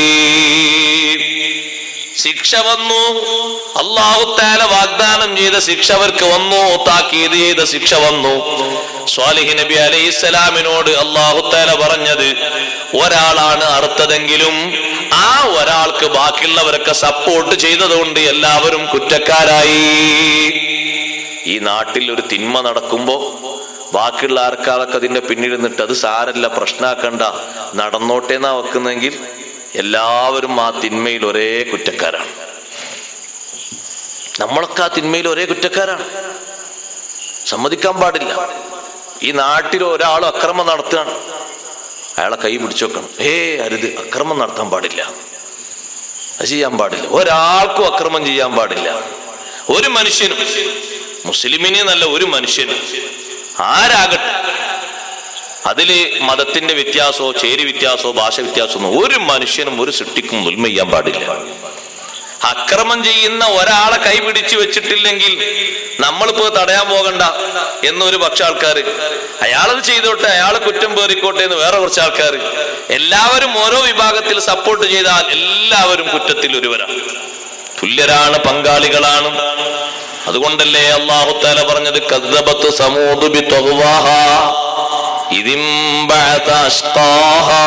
ശിക്ഷ വന്നു. അല്ലാഹു തആല വാഗ്ദാനം ചെയ്ത ശിക്ഷ അവർക്ക് വന്നു. താക്കീത് ചെയ്ത ശിക്ഷ വന്നു. സ്വാലിഹ് നബി അലൈഹിസ്സലാമിനോട് അല്ലാഹു തആല പറഞ്ഞത്, ഒരാളാണ് അറുത്തതെങ്കിലും ആ ഒരാൾക്ക് ബാക്കിയുള്ളവരൊക്കെ സപ്പോർട്ട് ചെയ്തതുകൊണ്ട് എല്ലാവരും കുറ്റക്കാരായി. ഈ നാട്ടിൽ ഒരു തിന്മ നടക്കുമ്പോ ബാക്കിയുള്ള ആൾക്കാരൊക്കെ അതിന്റെ പിന്നിൽ നിന്നിട്ട് അത് സാരല്ല, പ്രശ്നമാക്കണ്ട, നടന്നോട്ടേന്നാ വെക്കുന്നെങ്കിൽ എല്ലാവരും ആ തിന്മയിൽ ഒരേ കുറ്റക്കാരാണ്. നമ്മളൊക്കെ ആ തിന്മയിൽ ഒരേ കുറ്റക്കാരാണ്. സമ്മതിക്കാൻ പാടില്ല. ഈ നാട്ടിൽ ഒരാൾ അക്രമം നടത്തുകയാണ്, അയാളെ കൈ പിടിച്ചു വെക്കണം. അരുത്, അക്രമം നടത്താൻ പാടില്ല, അത് ചെയ്യാൻ പാടില്ല. ഒരാൾക്കും അക്രമം ചെയ്യാൻ പാടില്ല. ഒരു മനുഷ്യനും, മുസ്ലിമിനെ നല്ല ഒരു മനുഷ്യനും ആരാകട്ടെ, അതില് മതത്തിന്റെ വ്യത്യാസമോ ചേരി വ്യത്യാസമോ ഭാഷ വ്യത്യാസമോ ഒരു മനുഷ്യനും ഒരു സൃഷ്ടിക്കും ദുൽമ ചെയ്യാൻ പാടില്ല. അക്രമം ചെയ്യുന്ന ഒരാളെ കൈ പിടിച്ചു വെച്ചിട്ടില്ലെങ്കിൽ നമ്മളിപ്പോ തടയാൻ പോകണ്ട എന്നൊരു പക്ഷെ ആൾക്കാർ, അയാളത് ചെയ്തോട്ടെ, അയാളെ കുറ്റം പേറിക്കോട്ടെ എന്ന് വേറെ കുറച്ച് ആൾക്കാർ. എല്ലാവരും ഓരോ വിഭാഗത്തിൽ സപ്പോർട്ട് ചെയ്താൽ എല്ലാവരും കുറ്റത്തിൽ ഒരുവരാണ്, തുല്യരാണ്, പങ്കാളികളാണ്. അതുകൊണ്ടല്ലേ അല്ലാഹു തആല പറഞ്ഞത് കദ്ദബത്ത് സമൂദ് ബിതഗ്വാഹാ ഇദിം ബഅത അശ്ഖാഹാ.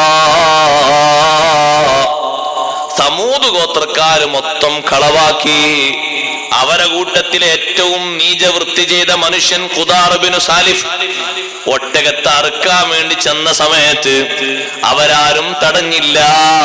സമൂദ് ഗോത്രക്കാര് മൊത്തം കളവാക്കി. അവരെ കൂട്ടത്തിലെ ഏറ്റവും നീചവൃത്തി ചെയ്ത മനുഷ്യൻ ഖുദാർ ഇബ്നു സാലിഫ് ഒട്ടകത്തെ അറുക്കാൻ വേണ്ടി ചെന്ന സമയത്ത് അവരാരും തടഞ്ഞില്ല.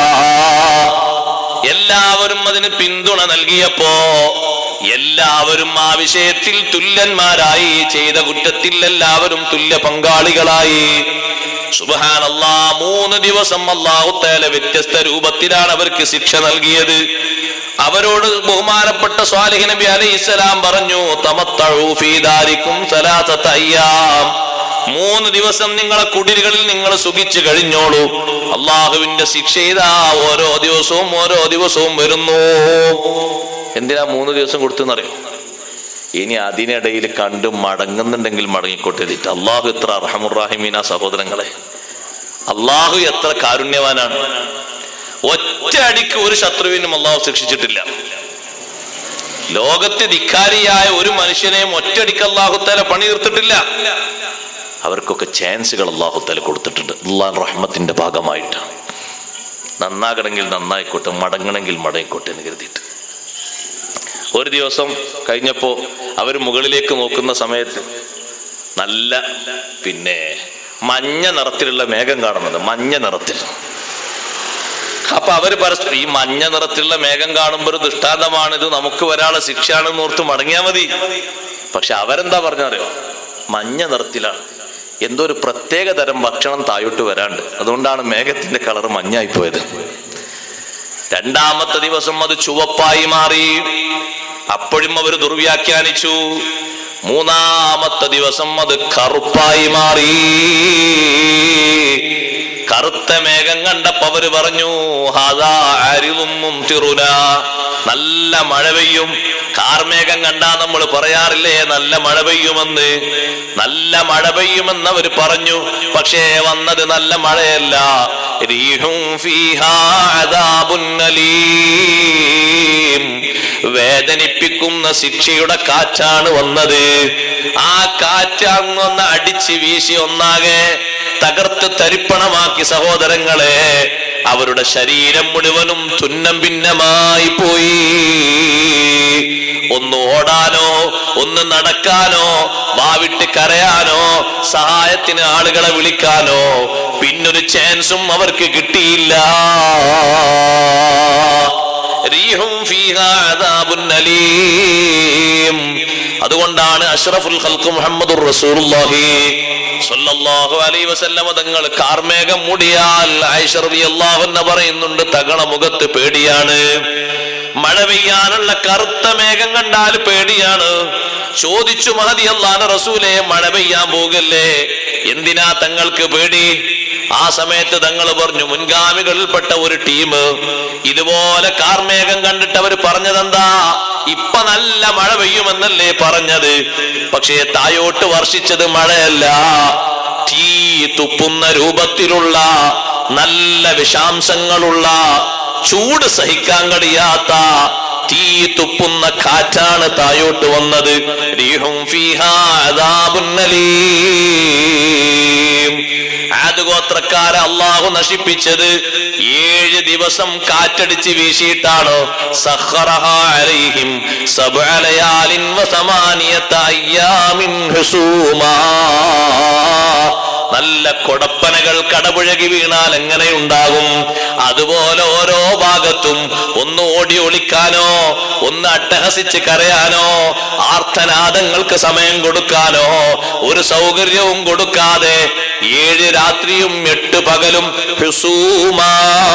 എല്ലാവരും അതിന് പിന്തുണ നൽകിയപ്പോ എല്ലാവരും ആ വിഷയത്തിൽ തുല്യന്മാരായി. ചെയ്ത കുറ്റത്തിൽ എല്ലാവരും തുല്യ പങ്കാളികളായി. സുബ്ഹാനല്ലാഹ്, 3 ദിവസം അല്ലാഹു തആല വ്യത്യസ്ത രൂപത്തിലാണ് അവർക്ക് ശിക്ഷ നൽകിയത്. അവരോട് ബഹുമാനപ്പെട്ട സ്വാലിഹ് നബി അലൈഹിസ്സലാം പറഞ്ഞു, തമത്തഉ ഫീ ദാരിക്കും സലാസത അയ്യാം, 3 ദിവസം നിങ്ങളെ കുടിലുകളിൽ നിങ്ങൾ സുഖിച്ചു കഴിഞ്ഞോളൂ. അള്ളാഹുവിന്റെ ശിക്ഷ ഇതാ ഓരോ ദിവസവും വരുന്നു. എന്തിനാ 3 ദിവസം കൊടുത്തെന്നറിയോ? ഇനി അതിനിടയിൽ കണ്ടു മടങ്ങുന്നുണ്ടെങ്കിൽ മടങ്ങിക്കോട്ടെ. അള്ളാഹു എത്ര അർഹമുർ-റഹീമീന സഹോദരങ്ങളെ, അള്ളാഹു എത്ര കാരുണ്യവാനാണ്. ഒറ്റ അടിക്ക് ഒരു ശത്രുവിനും അള്ളാഹു ശിക്ഷിച്ചിട്ടില്ല. ലോകത്ത് ധിക്കാരിയായ ഒരു മനുഷ്യനെയും ഒറ്റയടിക്ക് അള്ളാഹു തആല പണി തീർത്തിട്ടില്ല. അവർക്കൊക്കെ ചാൻസുകൾ അള്ളാഹു തആല കൊടുത്തിട്ടുണ്ട്. അള്ളാഹുവിന്റെ റഹ്മത്തിന്റെ ഭാഗമായിട്ടാണ്. നന്നാകണമെങ്കിൽ നന്നായിക്കോട്ടെ, മടങ്ങണമെങ്കിൽ മടങ്ങിക്കോട്ടെ എന്ന് കരുതിയിട്ട്. ഒരു ദിവസം കഴിഞ്ഞപ്പോ അവർ മുകളിലേക്ക് നോക്കുന്ന സമയത്ത് നല്ല മഞ്ഞ നിറത്തിലുള്ള മേഘം കാണുന്നത്, മഞ്ഞ നിറത്തിൽ. അപ്പൊ അവര് പരസ്പരം ഈ മഞ്ഞ നിറത്തിലുള്ള മേഘം കാണുമ്പോൾ ഒരു ദൃഷ്ടാന്തമാണ്, ഇത് നമുക്ക് ഒരാളെ ശിക്ഷയാണെന്ന് ഓർത്ത് മടങ്ങിയാൽ മതി. പക്ഷെ അവരെന്താ പറഞ്ഞറിയോ? മഞ്ഞ നിറത്തിലാണ്, എന്തോ ഒരു പ്രത്യേക തരം ഭക്ഷണം താഴോട്ട് വരാണ്ട്, അതുകൊണ്ടാണ് മേഘത്തിന്റെ കളർ മഞ്ഞായി പോയത്. 2ാമത്തെ ദിവസം അത് ചുവപ്പായി മാറി. അപ്പോഴും അവർ ദുർവ്യാഖ്യാനിച്ചു. 3ാമത്തെ ദിവസം അത് കറുപ്പായി മാറി. കറുത്ത മേഘം കണ്ടപ്പോ അവര് പറഞ്ഞു, ഹാദാ ആരിദും മുംതിറുനാ, നല്ല മഴ പെയ്യും. കാർമേഘം കണ്ടാ നമ്മൾ പറയാറില്ലേ നല്ല മഴ പെയ്യുമെന്ന്. നല്ല മഴ പെയ്യുമെന്ന് അവര് പറഞ്ഞു. പക്ഷേ വന്നത് നല്ല മഴയല്ല, റീഹും ഫീഹാ അദാബുൻ അലീം, വേദനിപ്പിക്കുന്ന ശിക്ഷയുടെ കാറ്റാണ് വന്നത്. ആ കാറ്റ് അങ്ങൊന്ന് അടിച്ച് വീശി ഒന്നാകെ തകർത്ത് തരിപ്പണമാക്കി സഹോദരങ്ങളെ. അവരുടെ ശരീരം മുഴുവനും തുന്നം ഭിന്നമായി പോയി. ഒന്ന് ഓടാനോ ഒന്ന് നടക്കാനോ വാവിട്ട് കരയാനോ സഹായത്തിന് ആളുകളെ വിളിക്കാനോ പിന്നൊരു ചാൻസും അവർക്ക് കിട്ടിയില്ല. റീഹും ഫീഹാ അദാബുൻ അലീം. അതുകൊണ്ടാണ് അഷ്റഫുൽ ഖൽഖ് മുഹമ്മദുർ റസൂലുള്ളാഹി സ്വല്ലല്ലാഹു അലൈഹി വസല്ലം തങ്ങൾ കാർമേഘം മൂടിയാൽ ആയിഷ റളിയല്ലാഹു അൻഹ പറയുന്നുണ്ട്, തകള മുഖത്ത് പേടിയാണ്. മഴ പെയ്യാനുള്ള കറുത്ത മേഘം കണ്ടാൽ പേടിയാണ്. ചോദിച്ചു മഹദി അല്ലാഹുവിന്റെ റസൂലേ, മഴ പെയ്യാൻ പോകല്ലേ, എന്തിനാ തങ്ങൾക്ക് പേടി? ആ സമയത്ത് തങ്ങൾ പറഞ്ഞു, മുൻഗാമികളിൽപ്പെട്ട ഒരു ടീം ഇതുപോലെ കാർമേഘം കണ്ടിട്ട് അവർ പറഞ്ഞതെന്താ, ഇപ്പൊ നല്ല മഴ പെയ്യുമെന്നല്ലേ പറഞ്ഞത്, പക്ഷേ തായോട്ട് വർഷിച്ചത് മഴയല്ല, തീ തുപ്പുന്ന രൂപത്തിലുള്ള നല്ല വിഷാംശങ്ങളുള്ള ചൂട് സഹിക്കാൻ കഴിയാത്ത തീ തുപ്പുന്ന കാറ്റാണ് തായോട്ട് വന്നത്. റീഹും ഫീഹാ അദാബുൻ അലീം. ആദ് ഗോത്രക്കാരെ അല്ലാഹു നശിപ്പിച്ചത് 7 ദിവസം കാറ്റടിച്ച് വീശിയിട്ടാണ്. സഖറഹാ അലൈഹിം സബ്അ ലയാലിൻ വസമാനിയത അയ്യാമിൻ ഹുസൂമാ. നല്ല കൊടപ്പനകൾ കടപുഴകി വീണാൽ എങ്ങനെയുണ്ടാകും, അതുപോലെ ഓരോ ഭാഗത്തും ഒന്ന് ഓടി ഒളിക്കാനോ ഒന്ന് അട്ടഹസിച്ച് കരയാനോ ആർത്തനാദങ്ങൾക്ക് സമയം കൊടുക്കാനോ ഒരു സൗകര്യവും കൊടുക്കാതെ 7 രാത്രിയും 8 പകലും ഹുസൂമാ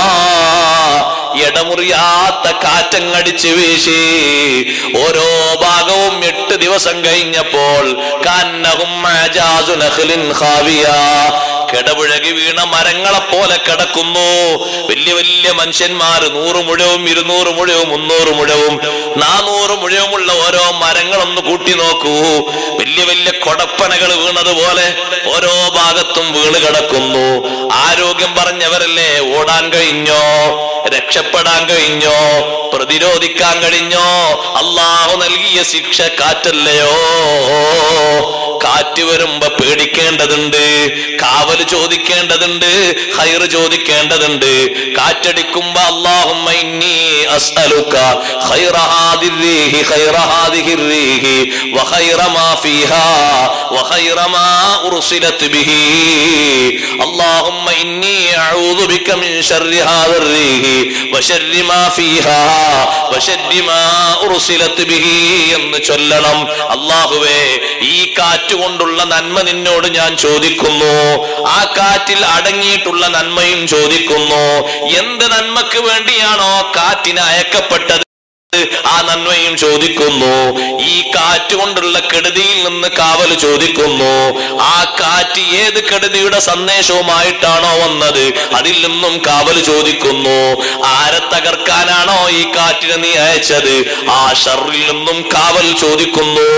ഇടമുറിയാത്ത കാറ്റങ്ങടിച്ച് വീശി. ഓരോ ഭാഗവും 8 ദിവസം കഴിഞ്ഞപ്പോൾ കാന്നഹും അജാസു നഖ്ലിൻ ഖാവിയ, കിടപുഴകി വീണ മരങ്ങളെ പോലെ കിടക്കുന്നു. വലിയ വലിയ മനുഷ്യന്മാർ 100 മുഴവും 200 മുഴവും 300 മുഴവും 400 മുഴവുമുള്ള ഓരോ മരങ്ങളൊന്ന് കൂട്ടി നോക്കൂ. വലിയ വലിയ കൊടപ്പനകൾ വീണതുപോലെ ഓരോ ഭാഗത്തും വീണ് കിടക്കുന്നു. ആരോഗ്യം പറഞ്ഞവരല്ലേ, ഓടാൻ കഴിഞ്ഞോ, രക്ഷപ്പെടാൻ കഴിഞ്ഞോ, പ്രതിരോധിക്കാൻ കഴിഞ്ഞോ? അല്ലാഹു നൽകിയ ശിക്ഷ കാറ്റല്ലയോ? കാറ്റ് വരുമ്പോ പേടിക്കേണ്ടതുണ്ട്, കാവൽ ചോദിക്കേണ്ടതുണ്ട്, ഖൈർ ചോദിക്കേണ്ടതുണ്ട്. കാറ്റടിക്കുമ്പോ അല്ലാഹുമ്മ ഇന്നി അസ്അലുക ഖൈറ ഹാദിഹിർ ഖൈറ ഹാദിഹിർ റീഹി വ ഖൈറ മാ ഫീഹാ വ ഖൈറ മാ ഉർസിലത് ബിഹി. അല്ലാഹുമ്മ ഇന്നി അഊദു ബിക മിൻ ശർരി ഹാദിർ റീഹി വ ശർരി മാ ഫീഹാ വ ശർരി മാ ഉർസിലത് ബിഹി എന്ന് ചൊല്ലണം. അല്ലാഹുവേ, ഈ കാറ്റ് കൊണ്ടുള്ള നന്മ നിന്നോട് ഞാൻ ചോദിക്കുന്നു, ആ കാറ്റിൽ അടങ്ങിയിട്ടുള്ള നന്മയും ചോദിക്കുന്നു. എന്ത് നന്മക്ക് വേണ്ടിയാണോ കാറ്റിന് അയക്കപ്പെട്ടത് ആ നന്മയും ചോദിക്കുന്നു. ഈ കാറ്റ് കൊണ്ടുള്ള കെടുതിയിൽ നിന്ന് കാവൽ ചോദിക്കുന്നു. ആ കാറ്റ് ഏത് കെടുതിയുടെ സന്ദേശവുമായിട്ടാണോ വന്നത് അതിൽ നിന്നും കാവൽ ചോദിക്കുന്നു. ആരെ തകർക്കാനാണോ ഈ കാറ്റിനെ നീ അയച്ചത് ആ ഷർറിൽ നിന്നും കാവൽ ചോദിക്കുന്നു.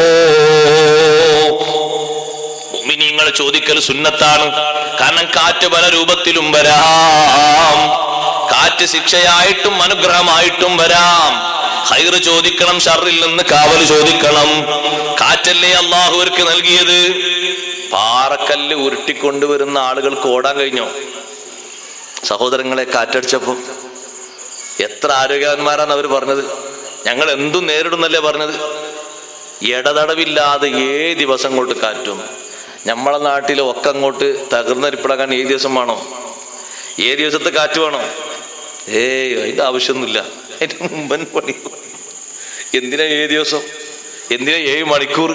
മുഅ്മിനീങ്ങൾ ചോദിക്കൽ സുന്നത്താണ്. കാരണം കാറ്റ് പല രൂപത്തിലും വരാം. കാറ്റ് ശിക്ഷയായിട്ടും അനുഗ്രഹമായിട്ടും വരാം. ഖൈർ ചോദിക്കണം, ഷർറിൽ നിന്ന് കാവൽ ചോദിക്കണം. കാറ്റല്ലേ അല്ലാഹു അവർക്ക് നൽകിയത്. പാറക്കല്ല് ഉരുട്ടിക്കൊണ്ടുവരുന്ന ആളുകൾക്ക് ഓടാൻ കഴിഞ്ഞോ? സഹോദരങ്ങളെ, കാറ്റടിച്ചപ്പോ എത്ര ആരോഗ്യവാന്മാരാണ് അവർ പറഞ്ഞത്. ഞങ്ങൾ എന്തും നേരിടുന്നല്ലേ പറഞ്ഞത്. ഇടതടവില്ലാതെ 7 ദിവസം കൊണ്ട് കാറ്റും. നമ്മളെ നാട്ടിലെ ഒക്കെ അങ്ങോട്ട് തകർന്നരിപ്പിടാൻ 7 ദിവസം വേണോ? 7 ദിവസത്തെ കാറ്റ് വേണോ? അതിന്റെ ആവശ്യമൊന്നുമില്ല. അതിന്റെ മുമ്പൻ പണി. എന്തിനാ 7 ദിവസം? എന്തിനാ 7 മണിക്കൂർ?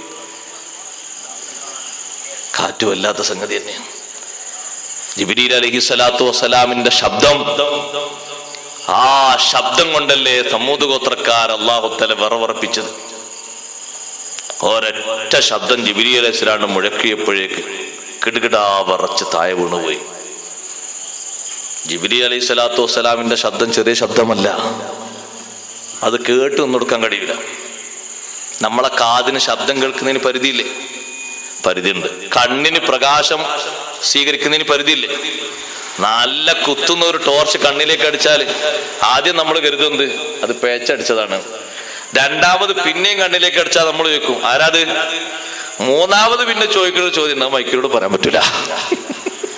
കാറ്റ് വല്ലാത്ത സംഗതി തന്നെയാണ്. ജിബ്രീൽ അലൈഹിസ്സലാത്തു വസ്സലാമിന്റെ ശബ്ദം, ആ ശബ്ദം കൊണ്ടല്ലേ സമൂദ് ഗോത്രക്കാർ അല്ലാഹു തആല വിറവിറപ്പിച്ചത്. ഒരൊറ്റ ശബ്ദം ജിബ്രീൽ അലൈഹിസ്സലാം മുഴക്കിയപ്പോഴേക്ക് കിടുകിടാ വിറച്ച് താഴെ വീണുപോയി. ജിബ്രീൽ അലൈഹിസ്സലാത്തു വസ്സലാമിന്റെ ശബ്ദം ചെറിയ ശബ്ദമല്ല. അത് കേട്ട് നിന്നൊടുക്കാൻ കഴിയില്ല. നമ്മളെ കാതിന് ശബ്ദം കേൾക്കുന്നതിന് പരിധിയില്ലേ? പരിധിയുണ്ട്. കണ്ണിന് പ്രകാശം സ്വീകരിക്കുന്നതിന് പരിധിയില്ലേ? നല്ല കുത്തുന്ന ഒരു ടോർച്ച് കണ്ണിലേക്ക് അടിച്ചാൽ ആദ്യം നമ്മൾ കരുതുന്നത് അത് പേച്ചടിച്ചതാണ്. രണ്ടാമത് പിന്നെയും കണ്ണിലേക്ക് അടിച്ചാൽ നമ്മൾ ചോദിക്കും ആരാത്. മൂന്നാമത് പിന്നെ ചോദിക്കുന്ന ചോദ്യം മൈക്കിനോട് പറയാൻ പറ്റൂല.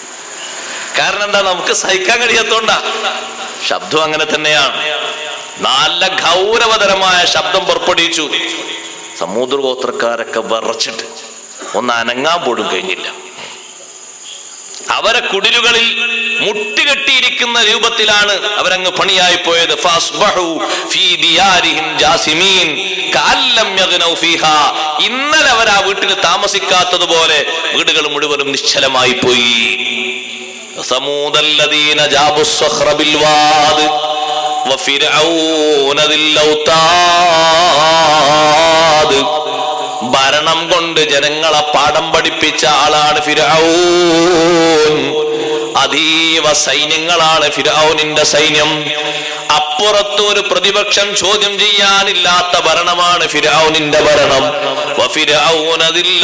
കാരണം എന്താ? നമുക്ക് സഹിക്കാൻ കഴിയാത്തോണ്ടാ. ശബ്ദം അങ്ങനെ തന്നെയാണ്. നല്ല ഗൗരവതരമായ ശബ്ദം പുറപ്പെടുവിച്ചു. സമൂദ്ര ഗോത്രക്കാരൊക്കെ വിറച്ചിട്ട് ഒന്ന് അനങ്ങാൻ പോലും കഴിഞ്ഞില്ല. അവരെ കുടിലുകളിൽ മുട്ടുകെട്ടിയിരിക്കുന്ന രൂപത്തിലാണ് അവരങ്ങ് പണിയായി പോയത്. ഇന്നലെ അവർ ആ വീട്ടിൽ താമസിക്കാത്തതുപോലെ വീടുകൾ മുഴുവനും നിശ്ചലമായി പോയി. സമൂദല്ലദീന ജാബുസ്സഖ്റ ബിൽവാദ് വഫിർഔന ദിൽ ഔതാദ്. ഭരണം കൊണ്ട് ജനങ്ങളെ പാഠം പഠിപ്പിച്ച ആളാണ് ഫിർഔൻ. അതീവ സൈന്യങ്ങളാണ് ഫിർഔനിന്റെ സൈന്യം. അപ്പുറത്ത് ഒരു പ്രതിപക്ഷം ചോദ്യം ചെയ്യാനില്ലാത്ത ഭരണമാണ് ഫിർഔനിന്റെ ഭരണം. വഫിർഔന ദിൽ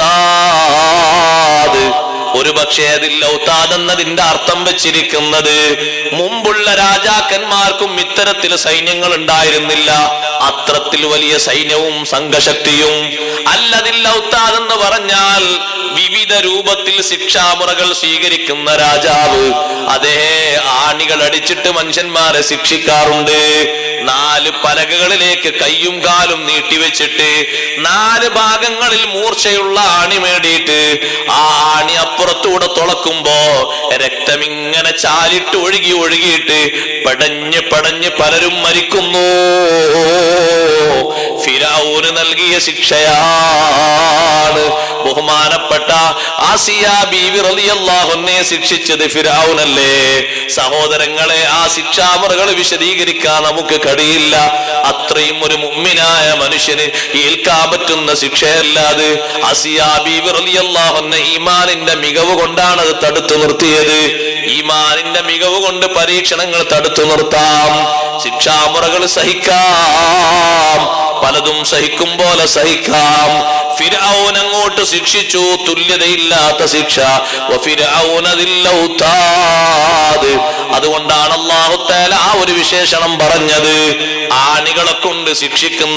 ഔതാദ്. ഒരു പക്ഷേ അതിൽ ഔതാദ് എന്നതിന്റെ അർത്ഥം വെച്ചിരിക്കുന്നത് മുമ്പുള്ള രാജാക്കന്മാർക്കും ഇത്തരത്തിൽ സൈന്യങ്ങൾ ഉണ്ടായിരുന്നില്ല, അത്രത്തിൽ വലിയ സൈന്യവും സംഘശക്തിയും. അല്ലതിൽ ഔതാദ് എന്ന് പറഞ്ഞാൽ വിവിധ രൂപത്തിൽ ശിക്ഷാമുറകൾ സ്വീകരിക്കുന്ന രാജാവ്. അതേ, ആണികൾ അടിച്ചിട്ട് മനുഷ്യന്മാരെ ശിക്ഷിക്കാറുണ്ട്. 4 പലകകളിലേക്ക് കയ്യും കാലും നീട്ടിവെച്ചിട്ട് 4 ഭാഗങ്ങളിൽ മൂർച്ചയുള്ള ആണി മേടിയിട്ട് ആ ആണി അപ്പുറത്തൂടെ തുളക്കുമ്പോ രക്തമിങ്ങനെ ചാലിട്ട് ഒഴുകിയിട്ട് പടഞ്ഞ് പലരും മരിക്കുന്നു. ഫിർഔന് നൽകിയ ശിക്ഷയാണ്. ബഹുമാനപ്പെട്ട ആസിയ ബീവി റളിയല്ലാഹു അൻഹയെ ശിക്ഷിച്ചത് ഫിർഔനല്ലേ? സഹോദരങ്ങളെ, ആ ശിക്ഷാമുറകൾ വിശദീകരിക്കാൻ നമുക്ക് കഴിയില്ല. അത്രയും ഒരു മുഅ്മിനായ മനുഷ്യന് ഏൽക്കാൻ പറ്റുന്ന ശിക്ഷയല്ലാതെ. ആസിയ ബീവി റളിയല്ലാഹു അൻഹ ഈമാനിന്റെ മികവ് കൊണ്ടാണ് അത് തടുത്തു നിർത്തിയത്. ഈമാനിന്റെ മികവ് കൊണ്ട് പരീക്ഷണങ്ങൾ തടുത്തു നിർത്താം, ശിക്ഷാമുറകൾ സഹിക്കാം, പലതും സഹിക്കും പോലെ സഹിക്കാം. ഫിർഔൻ അങ്ങോട്ട് ശിക്ഷിച്ചു, തുല്യതയില്ലാത്ത ശിക്ഷ. അതുകൊണ്ടാണ് അല്ലാഹു തആല ആ ഒരു വിശേഷണം പറഞ്ഞത്. ആണികളെ കൊണ്ട് ശിക്ഷിക്കുന്ന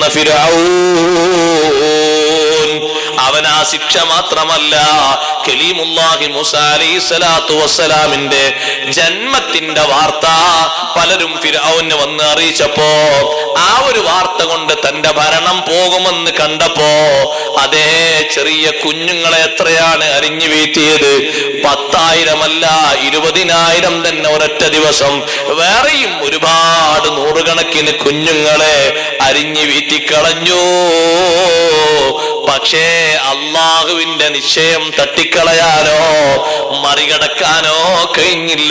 ഫിർഔൻ, അവൻ ആ ശിക്ഷ മാത്രമല്ല, കലീമുല്ലാഹി മൂസാ അലൈഹിസ്സലാത്തു വസ്സലാമിന്റെ ജന്മത്തിന്റെ വാർത്ത പലരും ഫിർഔന് വന്ന് അറിയിച്ചപ്പോ ആ ഒരു വാർത്ത കൊണ്ട് തന്റെ ഭരണം പോകുമെന്ന് കണ്ടപ്പോ അതേ ചെറിയ കുഞ്ഞുങ്ങളെ എത്രയാണ് അരിഞ്ഞു വീഴ്ത്തിയത്? 10,000 അല്ല, 20,000 തന്നെ ഒരൊറ്റ ദിവസം. വേറെയും ഒരുപാട് നൂറുകണക്കിന് കുഞ്ഞുങ്ങളെ അരിഞ്ഞു വീഴ്ത്തിക്കളഞ്ഞു. പക്ഷേ അള്ളാഹുവിന്റെ നിശ്ചയം തട്ടിക്കളയാനോ മറികടക്കാനോ കഴിഞ്ഞില്ല.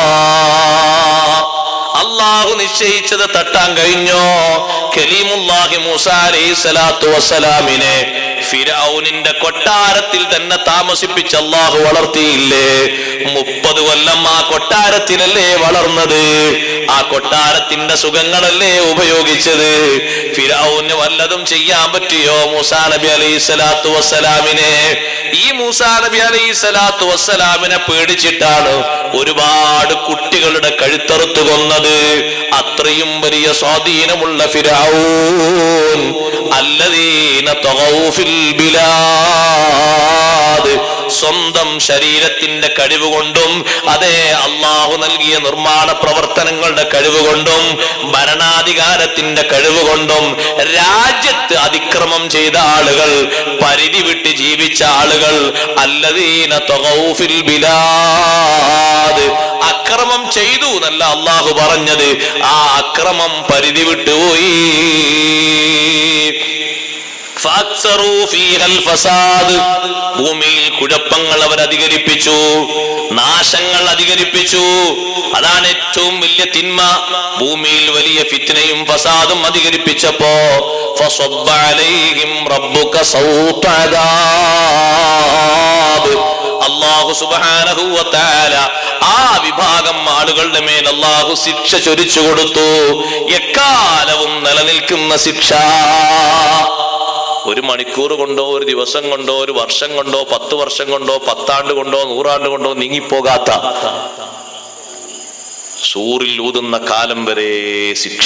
അള്ളാഹു നിശ്ചയിച്ചത് തട്ടാൻ കഴിഞ്ഞോ? കലീമുല്ലാഹി മൂസാ അലൈഹിസ്സലാത്തു വസ്സലാമിനെ ഫിർഔനിന്റെ കൊട്ടാരത്തിൽ തന്നെ താമസിപ്പിച്ച് അള്ളാഹു വളർത്തിയില്ലേ? 30 കൊല്ലം ആ കൊട്ടാരത്തിലല്ലേ വളർന്നത്? ആ കൊട്ടാരത്തിന്റെ സുഖങ്ങളല്ലേ ഉപയോഗിച്ചത്? ഫിർഔന് വല്ലതും ചെയ്യാൻ പറ്റിയോ മൂസാ നബി അലൈഹിസ്സലാത്തു വസ്സലാമിനെ? ഈ മൂസാ നബി അലൈഹിസ്സലാത്തു വസ്സലാമിനെ പേടിച്ചിട്ടാണ് ഒരുപാട് കുട്ടികളുടെ കഴുത്തറുത്ത് കൊന്നത്. അത്രയും വലിയ സ്വാധീനമുള്ള ഫിർഔൻ അല്ലദീന തഗൗ ഫിൽ ബിലാദ്, സ്വന്തം ശരീരത്തിന്റെ കഴിവ് കൊണ്ടും അതേ അള്ളാഹു നൽകിയ നിർമ്മാണ പ്രവർത്തനങ്ങളുടെ കഴിവ് കൊണ്ടും ഭരണാധികാരത്തിന്റെ കഴിവ് കൊണ്ടും രാജ്യത്ത് അതിക്രമം ചെയ്ത ആളുകൾ, പരിധി വിട്ട് ജീവിച്ച ആളുകൾ, അല്ലദീന തഗൗ ഫിൽ ബിലാദ്, അക്രമം ചെയ്തു എന്നല്ല അള്ളാഹു പറഞ്ഞത്, ആ അക്രമം പരിധി വിട്ടുപോയി. ഭൂമിയിൽ കുഴപ്പങ്ങൾ അവർ അധികരിപ്പിച്ചു, നാശങ്ങൾ അധികരിപ്പിച്ചു. അതാണ് ഏറ്റവും വലിയ തിന്മ. ഭൂമിയിൽ വലിയ ഫിത്നയും ഫസാദും അധികരിപ്പിച്ചപ്പോ ഫസബ്ബ അലൈഹിം റബ്ബുക സൗത അദാബ്, അല്ലാഹു സുബ്ഹാനഹു വ തആല ആ വിഭാഗം ആളുകളുടെ മേൽ അല്ലാഹു ശിക്ഷ ചൊരിച്ചു കൊടുത്തു. എക്കാലവും നിലനിൽക്കുന്ന ശിക്ഷ. 1 മണിക്കൂർ കൊണ്ടോ, 1 ദിവസം കൊണ്ടോ, 1 വർഷം കൊണ്ടോ, 10 വർഷം കൊണ്ടോ, 10 ആണ്ട് കൊണ്ടോ, 100 ആണ്ട് കൊണ്ടോ നീങ്ങിപ്പോകാത്ത, സൂറിൽ ഊതുന്ന കാലം വരെ ശിക്ഷ.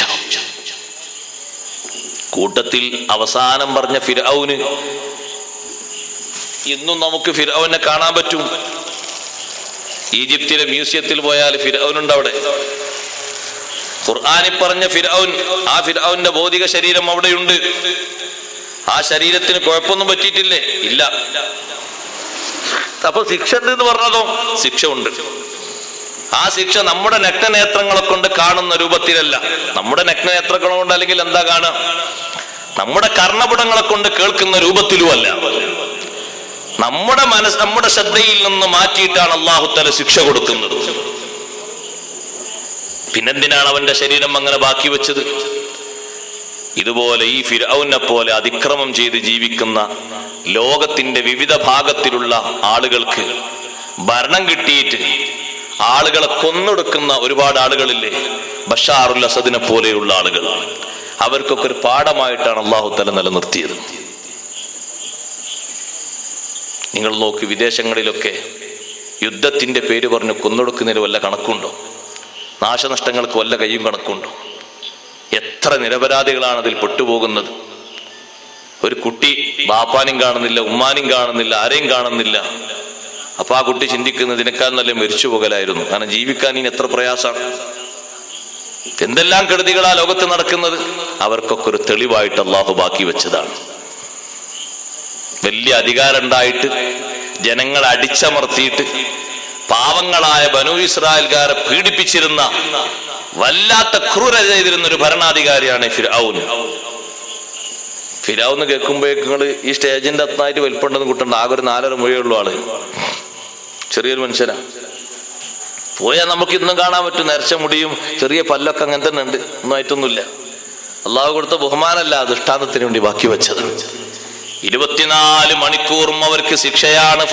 കൂട്ടത്തിൽ അവസാനം പറഞ്ഞ ഫിർഔന്, ഇന്നും നമുക്ക് ഫിർഔനെ കാണാൻ പറ്റും. ഈജിപ്തിലെ മ്യൂസിയത്തിൽ പോയാൽ ഫിർഔനുണ്ട് അവിടെ. ഖുർആനിൽ പറഞ്ഞ ഫിർഔൻ, ആ ഫിർഔന്റെ ഭൗതിക ശരീരം അവിടെയുണ്ട്. ആ ശരീരത്തിന് കുഴപ്പമൊന്നും പറ്റിയിട്ടില്ലേ? ഇല്ല. അപ്പൊ ശിക്ഷ ഉണ്ട് എന്ന് പറഞ്ഞതോ? ശിക്ഷ ഉണ്ട്. ആ ശിക്ഷ നമ്മുടെ നഗ്നനേത്രങ്ങളെ കൊണ്ട് കാണുന്ന രൂപത്തിലല്ല. നമ്മുടെ നഗ്നനേത്രങ്ങളെ കൊണ്ട് അല്ലെങ്കിൽ എന്താ കാണുക? നമ്മുടെ കർണപുടങ്ങളെ കൊണ്ട് കേൾക്കുന്ന രൂപത്തിലുമല്ല. നമ്മുടെ ശ്രദ്ധയിൽ നിന്ന് മാറ്റിയിട്ടാണ് അല്ലാഹു തആല ശിക്ഷ കൊടുക്കുന്നത്. പിന്നെന്തിനാണ് അവന്റെ ശരീരം അങ്ങനെ ബാക്കി വെച്ചത്? ഇതുപോലെ ഈ ഫിർഔനെ പോലെ അതിക്രമം ചെയ്ത് ജീവിക്കുന്ന ലോകത്തിന്റെ വിവിധ ഭാഗത്തിലുള്ള ആളുകൾക്ക് ഭരണം കിട്ടിയിട്ട് ആളുകളെ കൊന്നൊടുക്കുന്ന ഒരുപാട് ആളുകളില്ലേ? ബഷാറുൽ അസദിനെ പോലെയുള്ള ആളുകൾ. അവർക്കൊക്കെ ഒരു പാഠമായിട്ടാണ് അല്ലാഹു തആല നിലനിർത്തിയത്. നിങ്ങൾ നോക്ക്, വിദേശങ്ങളിലൊക്കെ യുദ്ധത്തിന്റെ പേര് പറഞ്ഞ് കൊന്നൊടുക്കുന്നതിന് വല്ല കണക്കുണ്ടോ? നാശനഷ്ടങ്ങൾക്ക് വല്ല കയ്യും കണക്കുണ്ടോ? എത്ര നിരപരാധികളാണ് അതിൽ പെട്ടുപോകുന്നത്. ഒരു കുട്ടി ബാപ്പാനും കാണുന്നില്ല, ഉമ്മാനും കാണുന്നില്ല, ആരെയും കാണുന്നില്ല. അപ്പൊ ആ കുട്ടി ചിന്തിക്കുന്നത് ഇതിനേക്കാൾ നല്ല മരിച്ചു പോകലായിരുന്നു. കാരണം ജീവിക്കാൻ ഇനി എത്ര പ്രയാസമാണ്. എന്തെല്ലാം കെടുതികളാ ലോകത്ത് നടക്കുന്നത്. അവർക്കൊക്കെ ഒരു തെളിവായിട്ട് അല്ലാഹു ബാക്കി വെച്ചതാണ്. വലിയ അധികാരം ഉണ്ടായിട്ട് ജനങ്ങളെ അടിച്ചമർത്തിയിട്ട് പാവങ്ങളായ ബനൂ ഇസ്രായേൽക്കാരെ പീഡിപ്പിച്ചിരുന്ന, വല്ലാത്ത ക്രൂരത ചെയ്തിരുന്ന ഒരു ഭരണാധികാരിയാണ് ഫിർഔൻ. ഫിർഔൻ കേൾക്കുമ്പോഴേക്കും ഈ സ്റ്റേജിന്റെ അത്തായിട്ട് വലിപ്പുണ്ടെന്ന് കൂട്ടണ്ട. ആകെ ഒരു 4.5 മൊഴിയുള്ള ആള്, ചെറിയൊരു മനുഷ്യനാ. പോയാൽ നമുക്ക് ഇന്നും കാണാൻ പറ്റും. നരച്ച മുടിയും ചെറിയ പല്ലൊക്കെ അങ്ങനെ തന്നെ ഉണ്ട്. ഒന്നും ആയിട്ടൊന്നുമില്ല. അള്ളാഹു കൊടുത്ത ബഹുമാനല്ല, ദൃഷ്ടാന്തത്തിന് വേണ്ടി ബാക്കി വെച്ചത്. 24 മണിക്കൂറും അവർക്ക് ശിക്ഷയാണ്.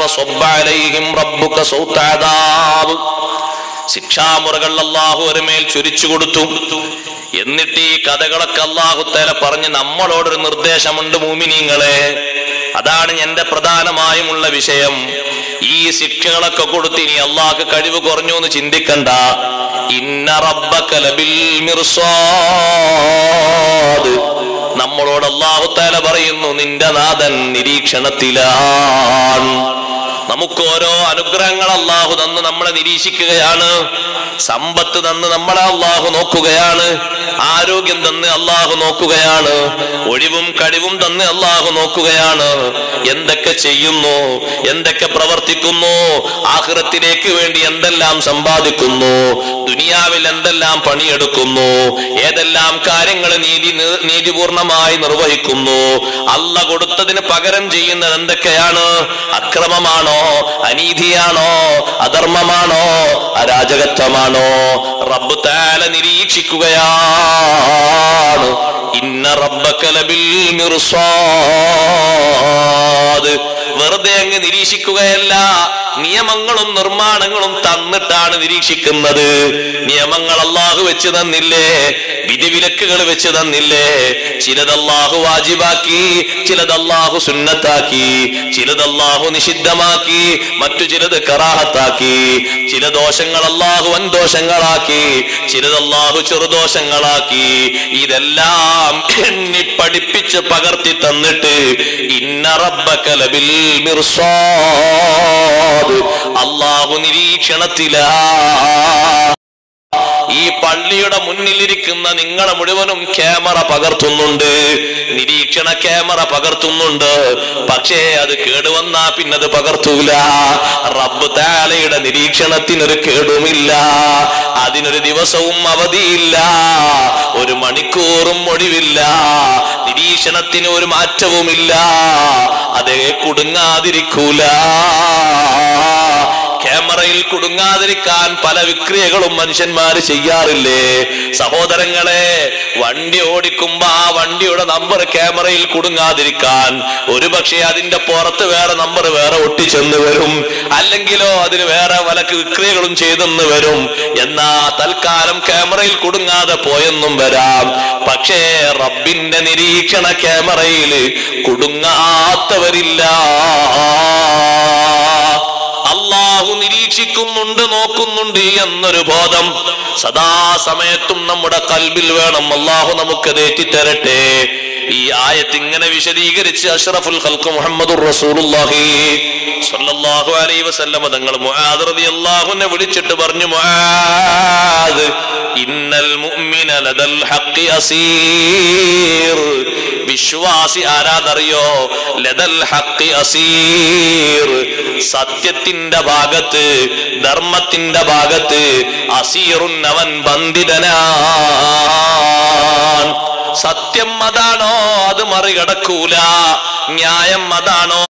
ശിക്ഷാമുറകൾ അല്ലാഹു അവരുടെ മേൽ ചൊരിച്ചു കൊടുത്തു. എന്നിട്ട് ഈ കഥകളൊക്കെ അല്ലാഹു തആല പറഞ്ഞ് നമ്മളോടൊരു നിർദ്ദേശമുണ്ട്, മുഅ്മിനീങ്ങളെ. അതാണ് എന്റെ പ്രധാനമായുമുള്ള വിഷയം. ഈ ശിക്ഷകളൊക്കെ കൊടുത്ത് ഇനി അല്ലാഹു കഴിവ് കുറഞ്ഞു എന്ന് ചിന്തിക്കണ്ട. ഇന്ന റബ്ബക ലബിൽ മിർസാദ്. നമ്മളോട് അല്ലാഹു തആല പറയുന്നു, നിന്റെ നാഥൻ നിരീക്ഷണത്തിലാണ്. നമുക്ക് ഓരോ അനുഗ്രഹങ്ങൾ അല്ലാഹു തന്ന് നമ്മളെ നിരീക്ഷിക്കുകയാണ്. സമ്പത്ത് തന്ന് നമ്മളെ അല്ലാഹു നോക്കുകയാണ്. ആരോഗ്യം തന്ന് അല്ലാഹു നോക്കുകയാണ്. ഒഴിവും കഴിവും തന്ന് അല്ലാഹു നോക്കുകയാണ്. എന്തൊക്കെ ചെയ്യുന്നു, എന്തൊക്കെ പ്രവർത്തിക്കുന്നു, ആഖിറത്തിലേക്ക് വേണ്ടി എന്തെല്ലാം സമ്പാദിക്കുന്നു, ദുനിയാവിൽ എന്തെല്ലാം പണിയെടുക്കുന്നു, ഏതെല്ലാം കാര്യങ്ങൾ നീതിപൂർണമായി നിർവഹിക്കുന്നു. അല്ല കൊടുത്തതിന് പകരം ചെയ്യുന്നത് എന്തൊക്കെയാണ്? അക്രമമാണോ, അനീതിയാണോ, അധർമ്മമാണോ, അരാജകത്വമാണോ? റബ്ബ് തആല നിരീക്ഷിക്കുകയാണ്. ഇന്ന റബ്ബക ലബിൽ മിർസാദ്. വെറുതെ അങ്ങ് നിരീക്ഷിക്കുകയല്ല, നിയമങ്ങളും നിർമ്മാണങ്ങളും തന്നിട്ടാണ് നിരീക്ഷിക്കുന്നത്. നിയമങ്ങൾ അല്ലാഹു വെച്ച് തന്നില്ലേ? വിധിവിലക്കുകൾ വെച്ച് തന്നില്ലേ? ചിലത് അല്ലാഹു വാജിബാക്കി, ചിലത് അല്ലാഹു സുന്നത്താക്കി, ചിലത് അല്ലാഹു നിഷിദ്ധമാക്കി, മറ്റു ചിലത് കറാഹത്താക്കി. ചില ദോഷങ്ങൾ അല്ലാഹു വൻദോഷങ്ങളാക്കി, ചിലത് അല്ലാഹു ചെറുദോഷങ്ങളാക്കി. ഇതെല്ലാം എണ്ണി പഠിപ്പിച്ച് പകർത്തി തന്നിട്ട് ഇന്ന റബ്ബക ലബിൽ മിർസാദ്, അല്ലാഹു നിരീക്ഷണത്തിലാ. ഈ പള്ളിയുടെ മുന്നിലിരിക്കുന്ന നിങ്ങളെ മുഴുവനും ക്യാമറ പകർത്തുന്നുണ്ട്, നിരീക്ഷണ ക്യാമറ പകർത്തുന്നുണ്ട്. പക്ഷേ അത് കേടുവന്നാ പിന്നത് പകർത്തൂല. റബ്ബ് തആലയുടെ നിരീക്ഷണത്തിനൊരു കേടുമില്ല, അതിനൊരു ദിവസവും അവധിയില്ല, ഒരു മണിക്കൂറും ഒഴിവില്ല, നിരീക്ഷണത്തിന് ഒരു മാറ്റവുമില്ല. അതേ കുടുങ്ങാതിരിക്കൂല. ക്യാമറയിൽ കുടുങ്ങാതിരിക്കാൻ പല വിക്രിയകളും മനുഷ്യന്മാര് ചെയ്യാറില്ലേ? സഹോദരങ്ങളെ, വണ്ടി ഓടിക്കുമ്പോ ആ വണ്ടിയുടെ നമ്പർ ക്യാമറയിൽ കുടുങ്ങാതിരിക്കാൻ ഒരുപക്ഷെ അതിന്റെ പുറത്ത് വേറെ നമ്പർ വേറെ ഒട്ടിച്ചെന്ന് വരും, അല്ലെങ്കിലോ അതിന് വേറെ പല വിക്രിയകളും ചെയ്തെന്ന് വരും. എന്നാ തൽക്കാലം ക്യാമറയിൽ കുടുങ്ങാതെ പോയെന്നും വരാം. പക്ഷേ റബ്ബിന്റെ നിരീക്ഷണ ക്യാമറയിൽ കുടുങ്ങാത്തവരില്ല. അല്ലാഹു നിരീക്ഷിക്കുന്നുണ്ട് നോക്കുന്നുണ്ട് എന്നൊരു ബോധം സദാസമയത്തും നമ്മുടെ കൽബിൽ വേണം. അള്ളാഹു നമുക്കത് ഏറ്റിത്തരട്ടെ. ഈ ആയത്ത് ഇങ്ങനെ വിശദീകരിച്ച് അഷ്റഫുൽ ഖൽഖ് മുഹമ്മദുർ റസൂലുള്ളാഹി സ്വല്ലല്ലാഹു അലൈഹി വസല്ലം തങ്ങൾ മുആദ് റളിയല്ലാഹു അൻഹു വിളിച്ചിട്ട് പറഞ്ഞു, മുആദ് ഇന്നൽ മുഅ്മിന ലദൽ ഹഖ് അസീർ. വിശ്വാസി ആരാധറിയോ? ലദൽ ഹഖ് അസീർ. സത്യത്തിന്റെ ഭാഗത്ത്, ധർമ്മത്തിന്റെ ഭാഗത്ത് അസീറുൻ, അവൻ ബന്ധിതനാണ്. സത്യം അതാണോ അത് മറികടക്കൂല, ന്യായം അതാണോ